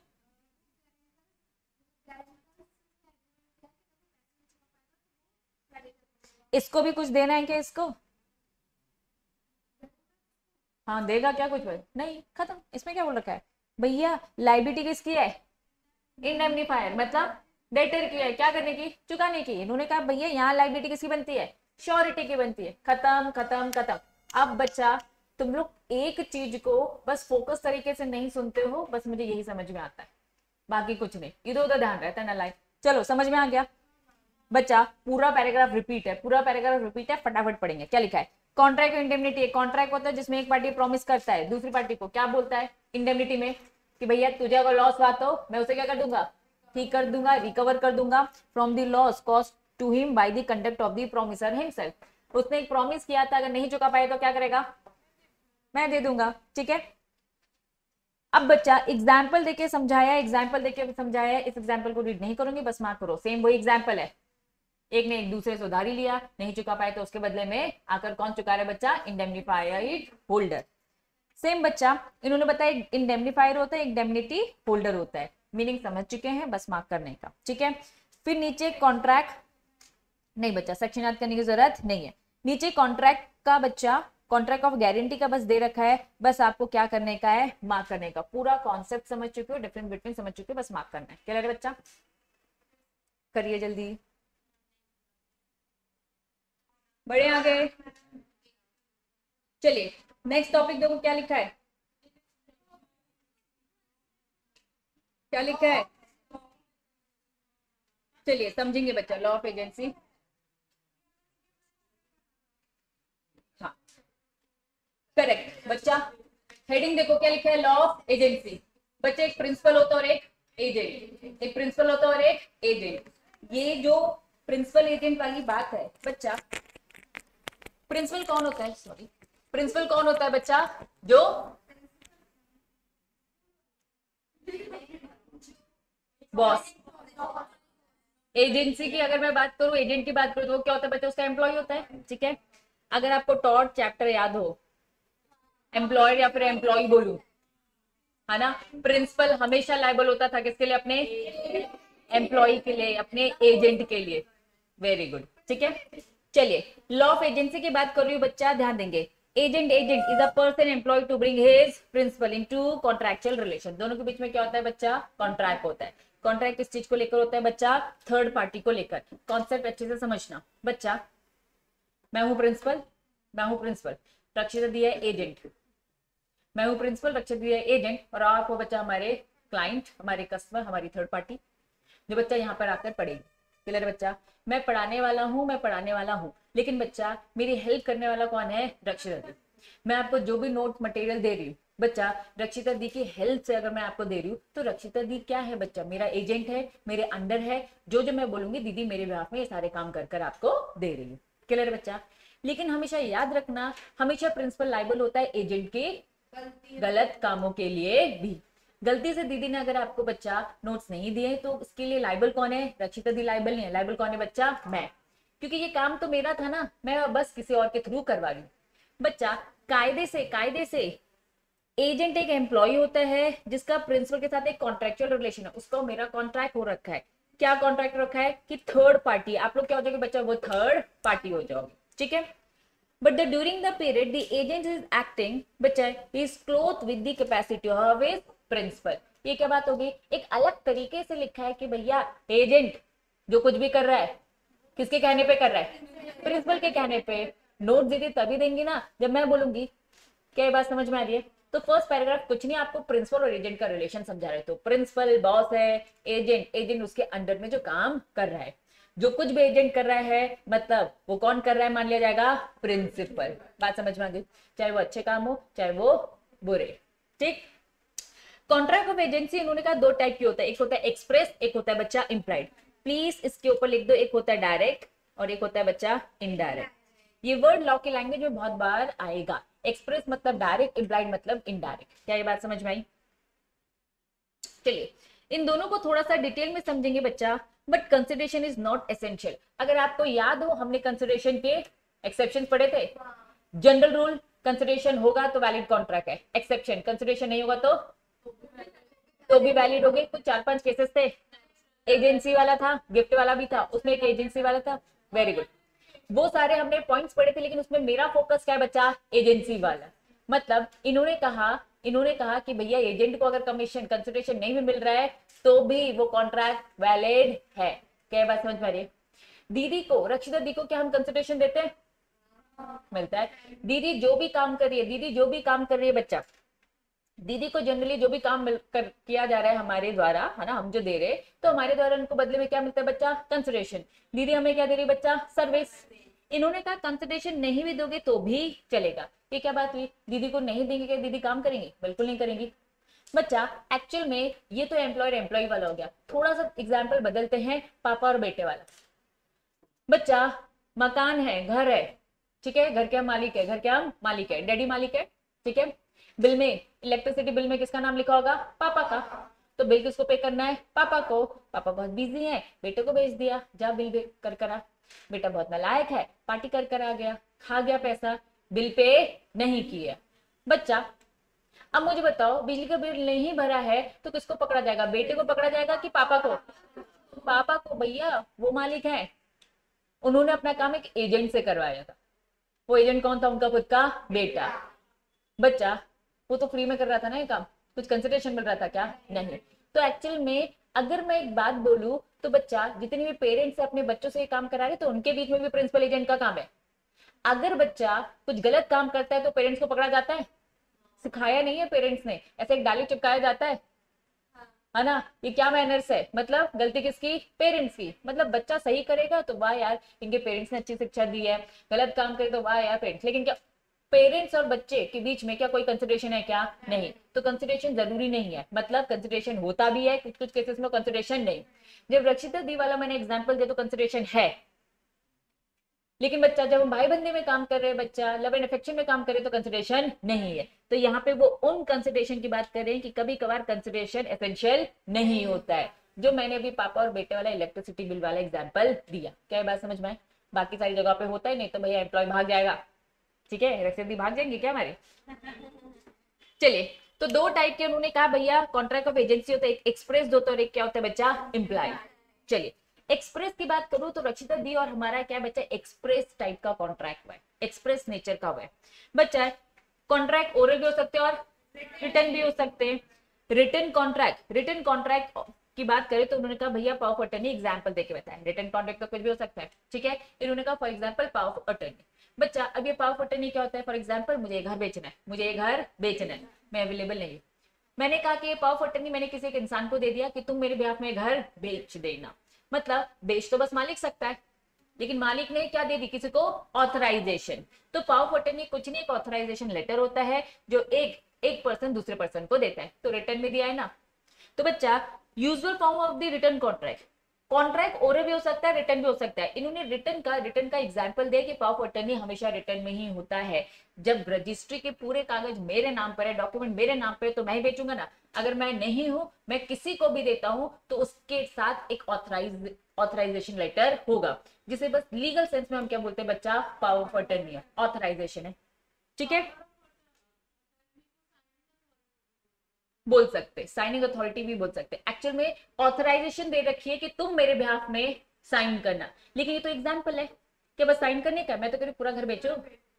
इसको भी कुछ देना है क्या? इसको हाँ देगा क्या कुछ? नहीं, खत्म। इसमें क्या बोल रखा है भैया? लाइबिलिटी किसकी है? इंडेमनीफायर, मतलब डेटर की है, क्या करने की? चुकाने की। इन्होंने कहा भैया यहाँ लाइबिलिटी किसकी बनती है? श्योरिटी की बनती है। खत्म खत्म खत्म। अब बच्चा, तुम लोग एक चीज को बस फोकस तरीके से नहीं सुनते हो, बस मुझे यही समझ में आता है, बाकी कुछ नहीं, इधर उधर ध्यान रहता है ना लाइफ। चलो, समझ में आ गया बच्चा? पूरा पैराग्राफ रिपीट है, पूरा पैराग्राफ रिपीट है, फटाफट पढ़ेंगे। क्या लिखा है? Contract indemnity. कॉन्ट्रैक्ट होता है जिसमें एक पार्टी प्रॉमिस करता है दूसरी पार्टी को, क्या बोलता है इंडेमनिटी में? कि भैया तुझे अगर लॉस हुआ तो मैं उसे क्या कर दूंगा? ठीक कर दूंगा, रिकवर कर दूंगा from the loss cost to him by the conduct of the promisor himself. उसने एक प्रॉमिस किया था, अगर नहीं चुका पाए तो क्या करेगा? मैं दे दूंगा, ठीक है? अब बच्चा एग्जाम्पल देके समझाया, एग्जाम्पल देके समझाया, इस एग्जाम्पल को रीड नहीं करूंगी, बस मार्क करो। सेम वही एग्जाम्पल है, एक ने एक दूसरे से उधार लिया, नहीं चुका पाए तो उसके बदले में आकर कौन चुका रहा है बच्चा? Indemnified holder. सेम बच्चा, इन्होंने बताया इंडेमनीफायर होता है, इंडेमनिटी होल्डर होता है। मीनिंग समझ चुके हैं, बस मार्क करने का, ठीक है? फिर नीचे कॉन्ट्रैक्ट, नहीं बच्चा सेक्शन याद करने की जरूरत नहीं है। नीचे कॉन्ट्रैक्ट का बच्चा, कॉन्ट्रैक्ट ऑफ गारंटी का बस दे रखा है, बस आपको क्या करने का है? मार्क करने का। पूरा कॉन्सेप्ट समझ चुके हो, डिफरेंस बिटवीन समझ चुके हो, बस मार्क करना है। क्या लग रहा है बच्चा? करिए जल्दी, बढ़े आगे। चलिए नेक्स्ट टॉपिक देखो क्या लिखा है, क्या लिखा है? चलिए समझेंगे बच्चा। लॉ ऑफ एजेंसी, करेक्ट बच्चा। हेडिंग देखो क्या लिखा है, लॉ ऑफ एजेंसी। बच्चे एक प्रिंसिपल होता है और एक एजेंट, एक प्रिंसिपल होता है और एक एजेंट। ये जो प्रिंसिपल एजेंट वाली बात है बच्चा, प्रिंसिपल कौन होता है, सॉरी प्रिंसिपल कौन होता है बच्चा, जो बॉस। एजेंसी की अगर मैं बात करूं, एजेंट की बात करूं तो वो क्या होता है बच्चा, उसका एम्प्लॉय होता है, ठीक है। अगर आपको टॉर्च चैप्टर याद हो, एम्प्लॉयर या फिर एम्प्लॉय बोलूं, है ना, प्रिंसिपल हमेशा लायबल होता था किसके लिए, अपने एम्प्लॉय के लिए, अपने एजेंट के लिए। वेरी गुड, ठीक है। चलिए लॉ ऑफ एजेंसी की बात कर रही हूँ बच्चा, ध्यान देंगे। Agent agent is a person employ to bring his principal into contractual relation. दोनों के बीच में क्या होता है बच्चा, कॉन्ट्रैक्ट होता है। कॉन्ट्रैक्ट किस चीज को लेकर होता है बच्चा, थर्ड पार्टी को लेकर। कॉन्सेप्ट अच्छे से समझना बच्चा। मैं हूं प्रिंसिपल, मैं हूं प्रिंसिपल, रक्षिता दिया है एजेंट। मैं हूं प्रिंसिपल, रक्षिता दिया है एजेंट, और आप हो बच्चा हमारे क्लाइंट, हमारे कस्टमर, हमारी थर्ड पार्टी, जो बच्चा यहाँ पर आकर पढ़ेगी। क्लियर बच्चा। मैं पढ़ाने वाला हूँ, मैं पढ़ाने वाला हूँ, लेकिन बच्चा मेरी हेल्प करने वाला कौन है, रक्षिता दी। मैं आपको जो भी नोट मटेरियल दे रही हूँ बच्चा, रक्षिता दी की हेल्प से अगर मैं आपको दे रही हूँ, तो रक्षिता दी क्या है बच्चा, मेरा एजेंट है, मेरे अंडर है। जो जो मैं बोलूंगी दीदी मेरे बिहाफ में ये सारे काम कर कर आपको दे रही है। क्लियर बच्चा। लेकिन हमेशा याद रखना, हमेशा प्रिंसिपल लायबल होता है एजेंट के गलत कामों के लिए भी। गलती से दीदी ने अगर आपको बच्चा नोट्स नहीं दिए तो उसके लिए लाइबल कौन है, रक्षिता दी लाइबल नहीं है। लाइबल कौन है बच्चा, मैं, क्योंकि ये काम तो मेरा था ना, मैं बस किसी और के थ्रू करवा रही हूँ बच्चा। कायदे से कायदे से एजेंट एक एम्प्लॉय होता है जिसका प्रिंसिपल के साथ एक कॉन्ट्रेक्चुअल रिलेशन है, उसका मेरा कॉन्ट्रैक्ट हो रखा है। क्या कॉन्ट्रैक्ट रखा है कि थर्ड पार्टी, आप लोग क्या हो जाओगे बच्चा, वो थर्ड पार्टी हो जाओगे, ठीक है। But the during the period the agent is acting, बच्चा is clothed with the capacity of his principal। ये क्या बात होगी, एक अलग तरीके से लिखा है कि भैया एजेंट जो कुछ भी कर रहा है किसके कहने पे कर रहा है, प्रिंसिपल के कहने पे। नोट दीदी तभी देंगी ना जब मैं बोलूंगी। क्या ये बात समझ में आ रही है। तो फर्स्ट पैराग्राफ कुछ नहीं, आपको प्रिंसिपल और एजेंट का रिलेशन समझा रहे। तो प्रिंसिपल बॉस है, एजेंट एजेंट उसके अंडर में जो काम कर रहा है। जो कुछ भी एजेंट कर रहा है मतलब वो कौन कर रहा है, मान लिया जाएगा प्रिंसिपल। बात समझ में आ गई, चाहे वो अच्छे काम हो चाहे वो बुरे, ठीक। कॉन्ट्रैक्ट ऑफ एजेंसी इन्होंने कहा दो टाइप की होता है, एक होता है एक्सप्रेस, एक होता है बच्चा इम्प्लाइड। प्लीज इसके ऊपर लिख दो, एक होता है डायरेक्ट और एक होता है बच्चा इनडायरेक्ट। ये वर्ड लॉ की लैंग्वेज में बहुत बार आएगा। एक्सप्रेस मतलब डायरेक्ट, इम्प्लाइड मतलब इनडायरेक्ट। क्या ये बात समझ में आई। चलिए इन दोनों को थोड़ा सा डिटेल में समझेंगे बच्चा। But consideration is not essential. अगर आपको याद हो हमने कंसिडरेशन के एक्सेप्शन पढ़े थे। जनरल रूल कंसिडरेशन होगा तो वैलिड कॉन्ट्रैक्ट है, एक्सेप्शन कंसिडरेशन नहीं होगा तो तो भी वैलिड हो गए। कुछ चार पांच केसेस थे, एजेंसी वाला था, गिफ्ट वाला भी था, उसमें एक एजेंसी वाला था। वेरी गुड, वो सारे हमने पॉइंट्स पढ़े थे, लेकिन उसमें मेरा फोकस क्या है बच्चा, एजेंसी वाला। मतलब इन्होंने कहा इन्होंने कहा कि भैया एजेंट को अगर कमीशन कंसिडरेशन नहीं भी मिल रहा है तो भी वो कॉन्ट्रैक्ट वैलिड है। क्या बात समझ में आ रही है। दीदी को, रक्षिता दी को क्या हम कंसिडरेशन देते हैं, मिलता है। दीदी जो भी काम कर रही है दीदी जो भी काम कर रही है बच्चा, दीदी को जनरली जो भी काम मिल कर किया जा रहा है हमारे द्वारा, है ना, हम जो दे रहे तो हमारे द्वारा उनको बदले में क्या मिलता है बच्चा, कंसिडरेशन। दीदी हमें क्या दे रही है बच्चा, सर्विस। इन्होंने कहा कंसिडरेशन नहीं भी दोगे तो भी चलेगा। ये क्या बात हुई, दीदी को नहीं देंगे क्या दीदी काम करेंगी, बिल्कुल नहीं करेंगी बच्चा। एक्चुअल में ये तो एम्प्लॉयर एम्प्लॉय वाला हो गया। थोड़ा सा एग्जाम्पल बदलते हैं, पापा और बेटे वाला। बच्चा मकान है, घर है, ठीक है, घर के मालिक है, घर के हम मालिक है, डैडी मालिक है, ठीक है। बिल में, इलेक्ट्रिसिटी बिल में किसका नाम लिखा होगा, पापा का। तो बिल किसको पे करना है, पापा को। पापा बहुत बिजी हैं, बेटे को भेज दिया, जा बिल कर करा। बेटा बहुत नालायक है, पार्टी कर कर आ गया, खा गया पैसा, बिल पे नहीं किया। बच्चा अब मुझे बताओ, बिजली का बिल नहीं भरा है तो किसको पकड़ा जाएगा, बेटे को पकड़ा जाएगा कि पापा को, पापा को। भैया वो मालिक है, उन्होंने अपना काम एक एजेंट से करवाया था। वो एजेंट कौन था, उनका खुद का बेटा। बच्चा वो तो फ्री में कर रहा था ना ये काम, कुछ कंसिडरेशन मिल रहा था क्या, नहीं। तो एक्चुअल में अगर मैं एक बात बोलूं तो बच्चा जितने भी पेरेंट्स अपने बच्चों से ये काम करा रहे तो उनके बीच में भी प्रिंसिपल एजेंट का काम है। अगर बच्चा कुछ गलत काम करता है तो पेरेंट्स को पकड़ा जाता है, सिखाया नहीं है पेरेंट्स ने, ऐसे एक डाली चिपकाया जाता है, है ना। ये क्या मैनर्स है, मतलब गलती किसकी, पेरेंट्स की। मतलब बच्चा सही करेगा तो वाह यार इनके पेरेंट्स ने अच्छी शिक्षा दी है, गलत काम करे तो वाह यार पेरेंट्स। लेकिन क्या पेरेंट्स और बच्चे के बीच में क्या कोई कंसिडरेशन है क्या? नहीं। तो कंसिडरेशन जरूरी नहीं है, मतलब कंसिडरेशन होता भी है, कुछ कुछ केसेस में कंसिडरेशन नहीं। जब रक्षिता दी वाला मैंने एग्जांपल दिया तो कंसिडरेशन है, लेकिन बच्चा जब हम भाई बंदी में काम कर रहे हैं, बच्चा लव एंड अफेक्शन में काम करे तो कंसिडरेशन नहीं है। तो यहाँ पे वो उन कंसिडरेशन की बात कर रहे हैं कि कभी कभार कंसिडरेशन एसेंशियल नहीं होता है, जो मैंने अभी पापा और बेटे वाला इलेक्ट्रिसिटी बिल वाला एग्जाम्पल दिया। क्या बात समझ में? बाकी सारी जगह पे होता ही नहीं तो भैया एम्प्लॉय भाग जाएगा, ठीक है, रक्षिता भाग जाएंगे क्या हमारे? चलिए, तो दो टाइप के उन्होंने कहा भैया कॉन्ट्रैक्ट ऑफ एजेंसी होता है, एक एक्सप्रेस होता है और एक क्या होता है बच्चा? इम्प्लाइड। चलिए, एक्सप्रेस की बात करूं तो रक्षिता दी और हमारा क्या बच्चा? एक्सप्रेस टाइप का कॉन्ट्रैक्ट हुआ है, एक्सप्रेस नेचर का हुआ है बच्चा। कॉन्ट्रैक्ट ओरल भी हो सकते हैं और रिटर्न भी हो सकते हैं। रिटर्न कॉन्ट्रैक्ट, रिटर्न कॉन्ट्रैक्ट की बात करें तो उन्होंने कहा भैया पावर ऑफ अटर्नी एग्जाम्पल देके बताया। रिटर्न कॉन्ट्रैक्ट तो कुछ भी हो सकता है, ठीक है। इन्होंने कहा for example power of attorney. बच्चा अब ये पावर ऑफ अटर्नी क्या होता है? फॉर एग्जाम्पल मुझे घर बेचना है, मुझे ये घर बेचना है, मैं अवेलेबल नहीं हूँ। मैंने कहा कि पावर ऑफ अटर्नी मैंने किसी एक इंसान को दे दिया कि तुम मेरे बिहाफ में घर बेच देना। मतलब बेच तो बस मालिक सकता है, लेकिन मालिक ने क्या दे दी? किसी को ऑथराइजेशन। तो पावर ऑफ अटर्नी कुछ नहीं, एक ऑथराइजेशन लेटर होता है जो एक एक पर्सन दूसरे पर्सन को देता है। तो रिटर्न में दिया है ना। तो बच्चा usual form of the written contract, contract oral भी हो सकता है, रिटर्न भी हो सकता है। इन्होंने रिटर्न का रिटर्न का एग्जांपल दिया कि पावर ऑफ अटर्नी हमेशा रिटर्न में ही होता है। जब रजिस्ट्री के पूरे कागज मेरे नाम पर है, डॉक्यूमेंट मेरे नाम पर है, तो मैं ही बेचूंगा ना। अगर मैं नहीं हूं, मैं किसी को भी देता हूं, तो उसके साथ एक ऑथराइज ऑथराइजेशन लेटर होगा, जिसे बस लीगल सेंस में हम क्या बोलते हैं बच्चा? पावर ऑफ अटर्नी है, ऑथराइजेशन है, ठीक है। बोल सकते, साइनिंग अथॉरिटी भी बोल सकते। एक्चुअल में ऑथराइजेशन दे रखी है कि तुम मेरे बिहाफ में साइन करना, लेकिन ये तो एग्जांपल है कि बस साइन करने का। मैं तो कभी पूरा घर बेचो,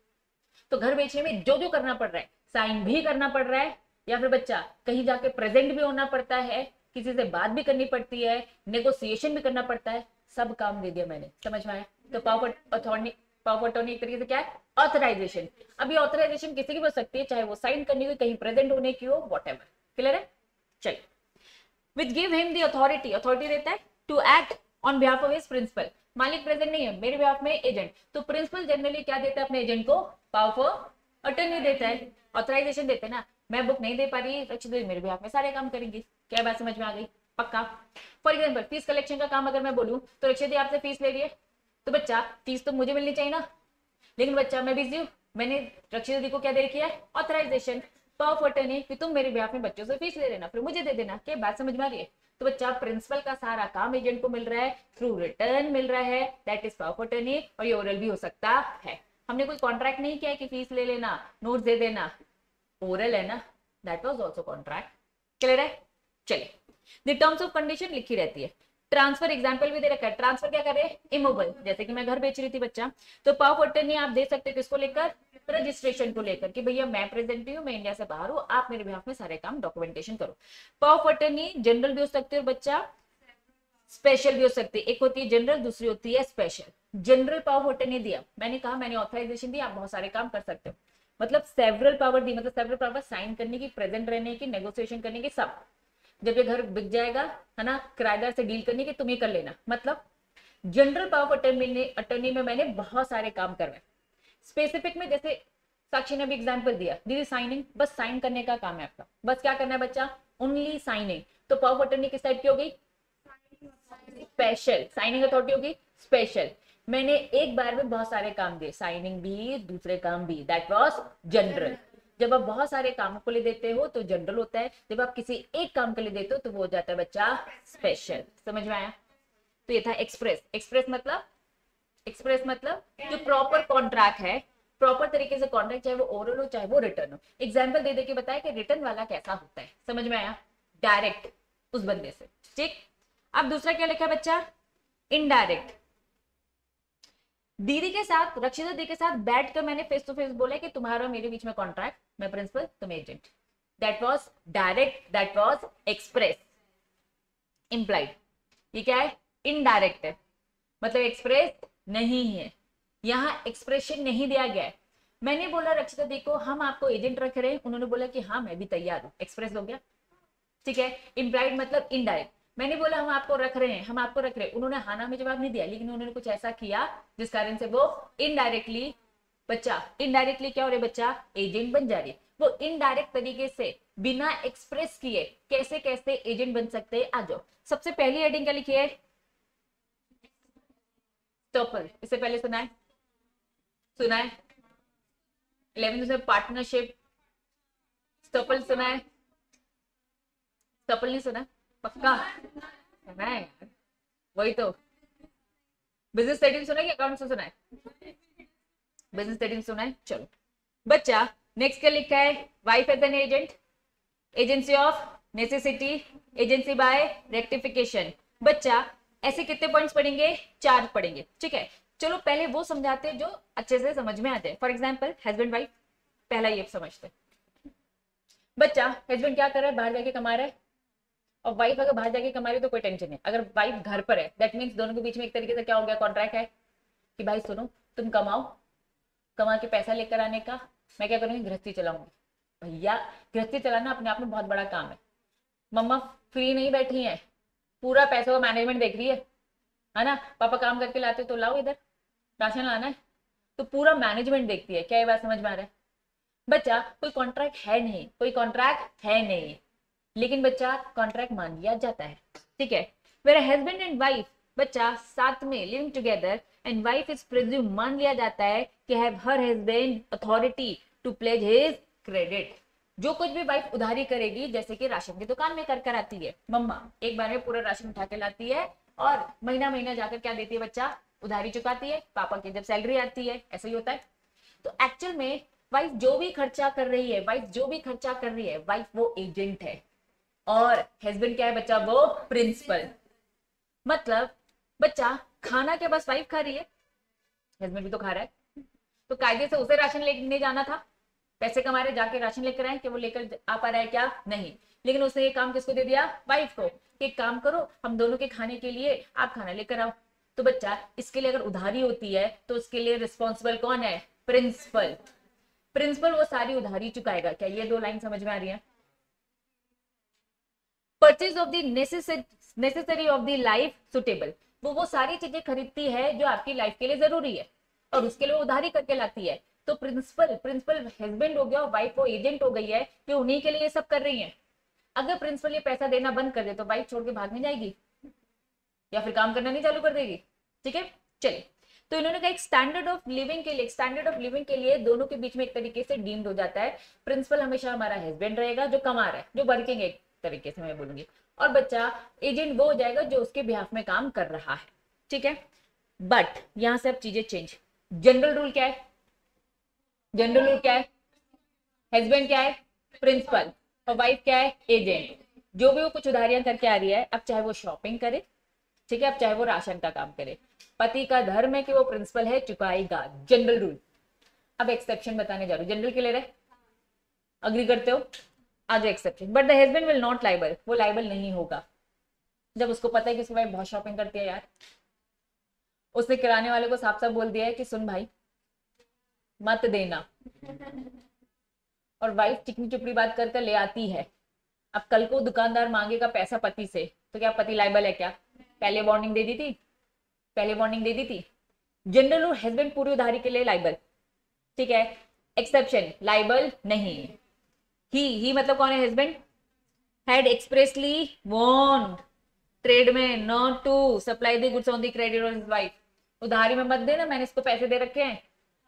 तो घर बेचने में जो जो करना पड़ रहा है, साइन भी करना पड़ रहा है, या फिर बच्चा कहीं जाके प्रेजेंट भी होना पड़ता है, किसी से बात भी करनी पड़ती है, नेगोशिएशन भी करना पड़ता है, सब काम दे दिया मैंने। समझ में आया? तो पावर अथॉरिटी, पावर अटॉर्नी एक तरीके से क्या है? ऑथराइजेशन। अब ये ऑथराइजेशन किसी की भी हो सकती है, चाहे वो साइन करनी हो, कहीं प्रेजेंट होने की हो, व्हाटएवर। क्लियर है? चलिए, which give him the authority, authority देता है to act on behalf of his principal. मालिक प्रेजेंट नहीं है, मेरे बिहाफ में एजेंट, तो प्रिंसिपल जनरली क्या देता है अपने एजेंट को? पावर ऑफ अटर्नी देता है, ऑथराइजेशन देते हैं ना। मैं बुक नहीं दे पा रही, रक्षिता मेरे बिहाफ में सारे काम करेंगी। क्या बात समझ में आ गई? पक्का। फॉर एग्जाम्पल फीस कलेक्शन का काम अगर मैं बोलूं तो रक्षिता आपसे फीस ले रही है, तो बच्चा फीस तो मुझे मिलनी चाहिए ना, लेकिन बच्चा मैं बिजी हूँ, मैंने रक्षिता दी को क्या दे रखी है? ऑथराइजेशन, पावर ऑफ अटर्नी कि तुम मेरे बिहाफ में बच्चों से फीस ले लेना, फिर मुझे दे देना। क्या बात समझ में आ रही है? तो बच्चा प्रिंसिपल का सारा काम एजेंट को मिल रहा है, थ्रू रिटर्न मिल रहा है, that is power of attorney, और ये ओरल भी हो सकता है। हमने कोई कॉन्ट्रैक्ट नहीं किया कि फीस ले लेना, नोट्स दे देना, ओरल है ना, that was also contract. Clear है? चलिए, द टर्म्स ऑफ कंडीशन लिखी रहती है। ट्रांसफर एग्जांपल भी दे रखा है। ट्रांसफर क्या कर रहे हैं? इमोबल, जैसे कि मैं घर बेच रही थी बच्चा, तो पावर ऑफ अटर्नी आप दे सकते हो किसको लेकर? रजिस्ट्रेशन को लेकर, कि भैया मैं प्रेजेंट हूँ, मैं इंडिया से बाहर हूँ, आप मेरे बिहाफ में सारे काम डॉक्यूमेंटेशन करो। पावर ऑफ अटर्नी जनरल भी हो सकती है और बच्चा स्पेशल भी हो सकती है। एक होती है जनरल, दूसरी होती है special. General power of attorney दिया, मैंने कहा मैंने ऑथराइजेशन दी, आप बहुत सारे काम कर सकते हो, मतलब सेवरल पावर दी, मतलब सेवरल पावर साइन करने की, प्रेजेंट रहने की, नेगोशिएशन करने की, सब। जब ये घर बिक जाएगा है ना, किराएदार से डील करने की, तुम ये कर लेना। मतलब जनरल पावर अटर्नी अटर्नी में मैंने बहुत सारे काम करवाए। स्पेसिफिक में जैसे साक्षी ने भी एग्जांपल दिया, दीदी साइनिंग, बस साइन करने का काम है आपका, बस क्या करना है बच्चा? Only signing. तो पावर अटर्नी किस टाइप की हो गई? स्पेशल। साइनिंग अथॉरिटी होगी स्पेशल। मैंने एक बार में बहुत सारे काम दिए, साइनिंग भी, दूसरे काम भी, दैट वाज जनरल। जब आप बहुत सारे कामों को ले देते हो तो जनरल होता है, जब आप किसी एक काम के लिए देते हो तो वो हो जाता है बच्चा स्पेशल। समझ में आया? तो ये था एक्सप्रेस। एक्सप्रेस मतलब एक्सप्रेस मतलब जो प्रॉपर कॉन्ट्रैक्ट है, प्रॉपर तरीके से कॉन्ट्रैक्ट, चाहे वो ओरल हो चाहे वो रिटर्न हो। एग्जाम्पल दे दे के बताया कि रिटर्न वाला कैसा होता है। समझ में आया? डायरेक्ट उस बंदे से, ठीक। अब दूसरा क्या लिखा है बच्चा? इनडायरेक्ट। दीदी के साथ, रक्षिता दी के साथ बैठ कर मैंने फेस टू फेस बोला कि तुम्हारा मेरे बीच में कॉन्ट्रैक्ट, मैं प्रिंसिपल तुम agent, that was direct, that was express. Implied, ये क्या है? इनडायरेक्ट है, मतलब एक्सप्रेस नहीं है, यहां एक्सप्रेशन नहीं दिया गया है। मैंने बोला रक्षिता दी को हम आपको एजेंट रख रहे हैं, उन्होंने बोला कि हाँ मैं भी तैयार हूं, एक्सप्रेस हो गया, ठीक है। इंप्लाइड मतलब इनडायरेक्ट। मैंने बोला हम आपको रख रहे हैं, हम आपको रख रहे हैं, उन्होंने हाँ ना में जवाब नहीं दिया, लेकिन उन्होंने कुछ ऐसा किया जिस कारण से वो इनडायरेक्टली बच्चा इनडायरेक्टली क्या हो रहा है बच्चा, एजेंट बन जा रही है। वो इनडायरेक्ट तरीके से बिना एक्सप्रेस किए कैसे कैसे एजेंट बन सकते हैं, आ जाओ। सबसे पहली हेडिंग क्या लिखी है, स्टॉपर। इससे पहले सुना है, सुना है इलेवेंथ में पार्टनरशिप, स्टॉपल सुना है, स्टॉपल नहीं सुना, पक्का सुना है यार, वही तो। बिजनेस स्टडीज सुना है कि अकाउंट से सुना है, बिजनेस स्टडीज सुना है। चलो बच्चा नेक्स्ट क्या लिखा है, wife as an agent, agency of necessity, agency by rectification. बच्चा ऐसे कितने पॉइंट्स पढ़ेंगे, चार पढ़ेंगे, ठीक है। चलो पहले वो समझाते हैं जो अच्छे से समझ में आते हैं। फॉर एग्जाम्पल हस्बैंड वाइफ, पहला ये समझते। बच्चा हस्बैंड क्या कर रहा है, बाहर जाके कमा रहा है, और वाइफ अगर बाहर जाके कमा रही है तो कोई टेंशन नहीं। अगर वाइफ घर पर है दैट मीन्स दोनों के बीच में एक तरीके से क्या हो गया, कॉन्ट्रैक्ट है कि भाई सुनो तुम कमाओ, कमा के पैसा लेकर आने का, मैं क्या करूंगी, गृहस्थी चलाऊंगी। भैया गृहस्थी चलाना अपने आप में बहुत बड़ा काम है। मम्मा फ्री नहीं बैठी है, पूरा पैसों का मैनेजमेंट देख रही है है ना। पापा काम करके लाते तो लाओ, इधर राशन लाना है तो पूरा मैनेजमेंट देखती है। क्या ये बात समझ में आ रहा है बच्चा, कोई कॉन्ट्रैक्ट है नहीं, कोई कॉन्ट्रैक्ट है नहीं, लेकिन बच्चा कॉन्ट्रैक्ट मान लिया जाता है, ठीक है। वेयर हस्बैंड एंड वाइफ, बच्चा साथ में living together and wife is presume, मान लिया जाता है कि have her husband authority to pledge his credit. जो कुछ भी वाइफ उधारी करेगी, जैसे कि राशन की दुकान में कर कर आती है, मम्मा एक बार में पूरा राशन उठा के लाती है और महीना महीना जाकर क्या देती है बच्चा, उधारी चुकाती है। पापा की जब सैलरी आती है, ऐसा ही होता है। तो एक्चुअल में वाइफ जो भी खर्चा कर रही है, वाइफ जो भी खर्चा कर रही है, वाइफ वो एजेंट है और हस्बैंड क्या है बच्चा, वो प्रिंसिपल। मतलब बच्चा खाना क्या बस वाइफ खा रही है, हस्बैंड भी तो खा रहा है, तो कायदे से उसे राशन लेने जाना था। पैसे कमा रहे जाके राशन लेकर आए, कि वो लेकर आ पा रहा है क्या, नहीं। लेकिन उसने ये काम किसको दे दिया, वाइफ को, कि एक काम करो हम दोनों के खाने के लिए आप खाना लेकर आओ। तो बच्चा इसके लिए अगर उधारी होती है तो उसके लिए रिस्पॉन्सिबल कौन है, प्रिंसिपल। प्रिंसिपल वो सारी उधारी चुकाएगा। क्या ये दो लाइन समझ में आ रही है। Purchase of the necessary of the life suitable, वो वो सारी चीजें खरीदती है जो आपकी लाइफ के लिए जरूरी है और उसके लिए उधारी करके लाती है। तो प्रिंसिपल प्रिंसिपल हस्बैंड हो गया और वाइफ वो एजेंट हो गई है कि उन्हीं के लिए सब कर रही है। अगर प्रिंसिपल ये पैसा देना बंद कर दे तो वाइफ छोड़ के भागने जाएगी या फिर काम करना नहीं चालू कर देगी, ठीक है। चलिए, तो इन्होंने कहा एक स्टैंडर्ड ऑफ लिविंग के लिए, स्टैंडर्ड ऑफ लिविंग के लिए दोनों के बीच में एक तरीके से डीम्ड हो जाता है। प्रिंसिपल हमेशा हमारा हस्बैंड रहेगा जो कमा रहा है, जो वर्किंग एक तरीके से मैं बोलूंगी, और बच्चा एजेंट वो हो जाएगा जो उसके बिहाफ में काम कर रहा है, ठीक है। बट यहां से अब चीजें चेंज। जनरल रूल क्या है, जनरल रूल क्या है, हस्बैंड क्या है, प्रिंसिपल, और वाइफ क्या है, एजेंट। जो भी वो कुछ उधारियां करके आ रही है, अब चाहे वो शॉपिंग करे, ठीक है, अब चाहे वो राशन का काम करे, पति का धर्म है कि वो प्रिंसिपल है, चुकाएगा, जनरल रूल। अब एक्सेप्शन बताने जा रही हूं, जनरल क्लियर है, अग्री करते हो, आज exception. But the husband will not liable, वो लाइबल नहीं होगा जब उसको पता है कि उसकी वाइफ बहुत शॉपिंग करती है यार। उसने किराने वाले को साफ साफ बोल दिया है कि सुन भाई मत देना, और वाइफ चिकनी चुपड़ी बात कर कर ले आती है। अब कल को दुकानदार मांगेगा पैसा पति से, तो क्या पति लाइबल है क्या, पहले वार्निंग दे दी थी, पहले वार्निंग दे दी थी। जनरल रूल हस्बैंड पूरी उधारी के लिए लाइबल, ठीक है। एक्सेप्शन लाइबल नहीं। ही ही मतलब कौन है, husband had expressly warned trade में not to supply the goods on the credit of his wife. उधारी में मत देना, मैंने इसको पैसे दे रखे हैं,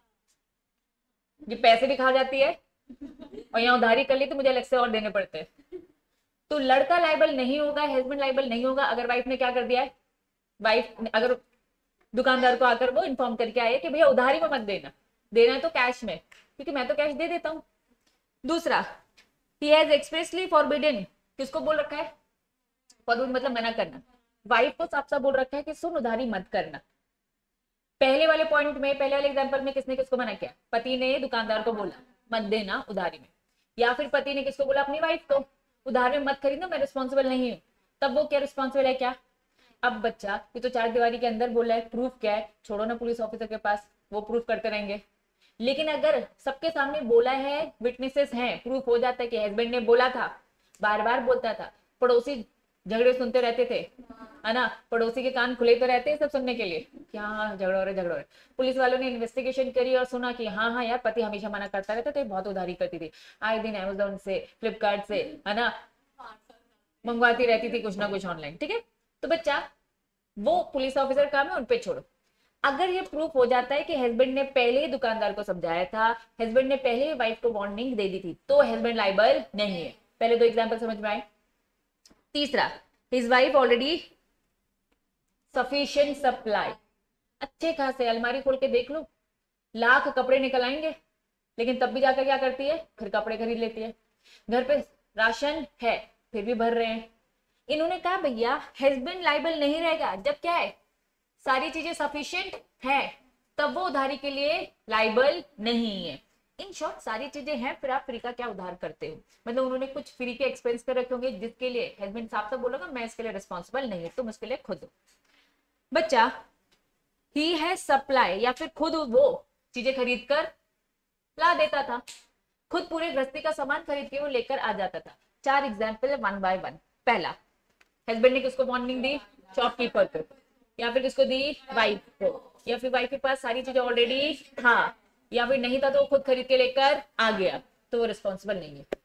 ये पैसे भी खा जाती है और यहाँ उधारी कर ली तो मुझे अलग से और देने पड़ते हैं। तो लड़का लाइबल नहीं होगा, हस्बैंड लाइबल नहीं होगा अगर वाइफ ने क्या कर दिया है, वाइफ अगर दुकानदार को आकर वो इन्फॉर्म करके आए कि भैया उधारी में मत देना, देना है तो कैश में, क्योंकि मैं तो कैश दे देता हूं। दूसरा, ही हैज एक्सप्रेसली फॉरबिडन, किसको बोल रखा है, फॉरबिड मतलब मना करना, वाइफ को साफ साफ बोल रखा है कि सुन उधारी मत करना। पहले वाले पॉइंट में, पहले वाले एग्जांपल में किसने किसको मना किया, पति ने दुकानदार को बोला मत देना उधारी में, या फिर पति ने किसको बोला, अपनी वाइफ को, उधारी में मत खरीदना, मैं रिस्पॉन्सिबल नहीं हूं। तब वो क्या रिस्पॉन्सिबल है क्या। अब बच्चा ये तो चार दीवारी के अंदर बोला है, प्रूफ क्या है, छोड़ो ना पुलिस ऑफिसर के पास, वो प्रूफ करते रहेंगे। लेकिन अगर सबके सामने बोला है, विटनेसेस हैं, प्रूफ हो जाता है कि हस्बैंड ने बोला था, बार बार बोलता था, पड़ोसी झगड़े सुनते रहते थे, है ना, पड़ोसी के कान खुले तो रहते हैं सब सुनने के लिए, क्या झगड़ा हो रहा है झगड़ा हो रहा है। पुलिस वालों ने इन्वेस्टिगेशन करी और सुना कि हाँ हाँ यार पति हमेशा मना करता रहता था, बहुत उधारी करती थी, आए दिन अमेजोन से फ्लिपकार्ट से है ना मंगवाती रहती थी कुछ ना कुछ ऑनलाइन, ठीक है। तो बच्चा वो पुलिस ऑफिसर काम है, उन पे छोड़ो। अगर ये प्रूफ हो जाता है कि हस्बैंड ने पहले ही दुकानदार को समझाया था, हस्बैंड ने पहले ही वाइफ को वार्निंग दे दी थी, तो हस्बैंड लाइबल नहीं है। पहले दो एग्जांपल समझ में आए। तीसरा, his wife already sufficient supply, अच्छे खासे अलमारी खोल के देख लो, लाख कपड़े निकल आएंगे, लेकिन तब भी जाकर क्या करती है, फिर कपड़े खरीद लेती है। घर पे राशन है फिर भी भर रहे हैं। इन्होंने कहा भैया हस्बैंड लाइबल नहीं रहेगा जब क्या है, सारी चीजें सफिशिएंट है, तब वो उधारी के लिए लाइबल नहीं है। इन शॉर्ट सारी चीजें हैं, फिर आप फ्री का क्या उधार करते हो, मतलब उन्होंने कुछ फ्री के एक्सपेंस कर रखे होंगे जिसके लिए हस्बैंड साफ साफ बोलोगा मैं इसके लिए रिस्पॉन्सिबल नहीं है, तुम उसके लिए खुद हो। बच्चा ही है सप्लाई, या फिर खुद वो चीजें खरीद कर ला देता था, खुद पूरे गृहस्थी का सामान खरीद के वो लेकर आ जाता था। चार एग्जाम्पल है वन बाय वन। पहला, हस्बैंड ने किसको वार्निंग दी, शॉपकीपर को, या फिर किसको दी, वाइफ को, या फिर वाइफ के पास सारी चीजें ऑलरेडी था, या फिर नहीं था तो वो खुद खरीद के लेकर आ गया, तो वो रिस्पॉन्सिबल नहीं है।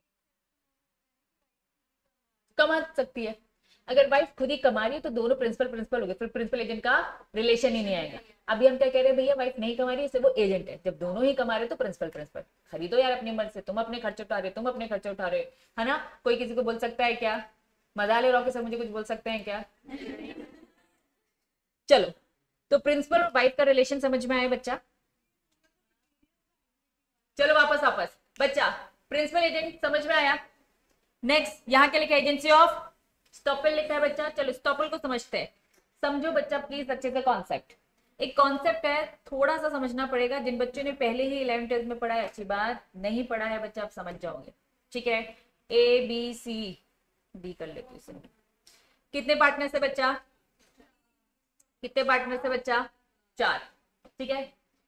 कमा सकती है, अगर वाइफ खुद ही कमा रही है तो दोनों प्रिंसिपल प्रिंसिपल हो गए, फिर प्रिंसिपल एजेंट का रिलेशन ही नहीं आएगा। अभी हम क्या कह रहे हैं, भैया वाइफ नहीं कमा रही है, वो एजेंट है, जब दोनों ही कमा रहे तो प्रिंसिपल प्रिंसिपल। खरीदो यार अपनी मन से, तुम अपने खर्चे उठा रहे हो, तुम अपने खर्चे उठा रहे हो, है ना। कोई किसी को बोल सकता है क्या, मजा ले रहा सर मुझे कुछ बोल सकते हैं क्या? चलो, तो प्रिंसिपल और वाइफ का रिलेशन समझ में आया बच्चा। चलो वापस वापस बच्चा, प्रिंसिपल एजेंट समझ में आया। नेक्स्ट यहाँ के लिखा एजेंसी ऑफ स्टॉपल लिखा है बच्चा। चलो स्टॉपल को समझते हैं, समझो बच्चा प्लीज अच्छे से कॉन्सेप्ट। एक कॉन्सेप्ट है, थोड़ा सा समझना पड़ेगा, जिन बच्चों ने पहले ही इलेवन ट्वेल्थ में पढ़ा है अच्छी बात, नहीं पढ़ा है बच्चा आप समझ जाओगे, ठीक है। ए बी सी डी कर लेते इसे। कितने पार्टनर से बच्चा, कितने पार्टनर से बच्चा, चार, ठीक है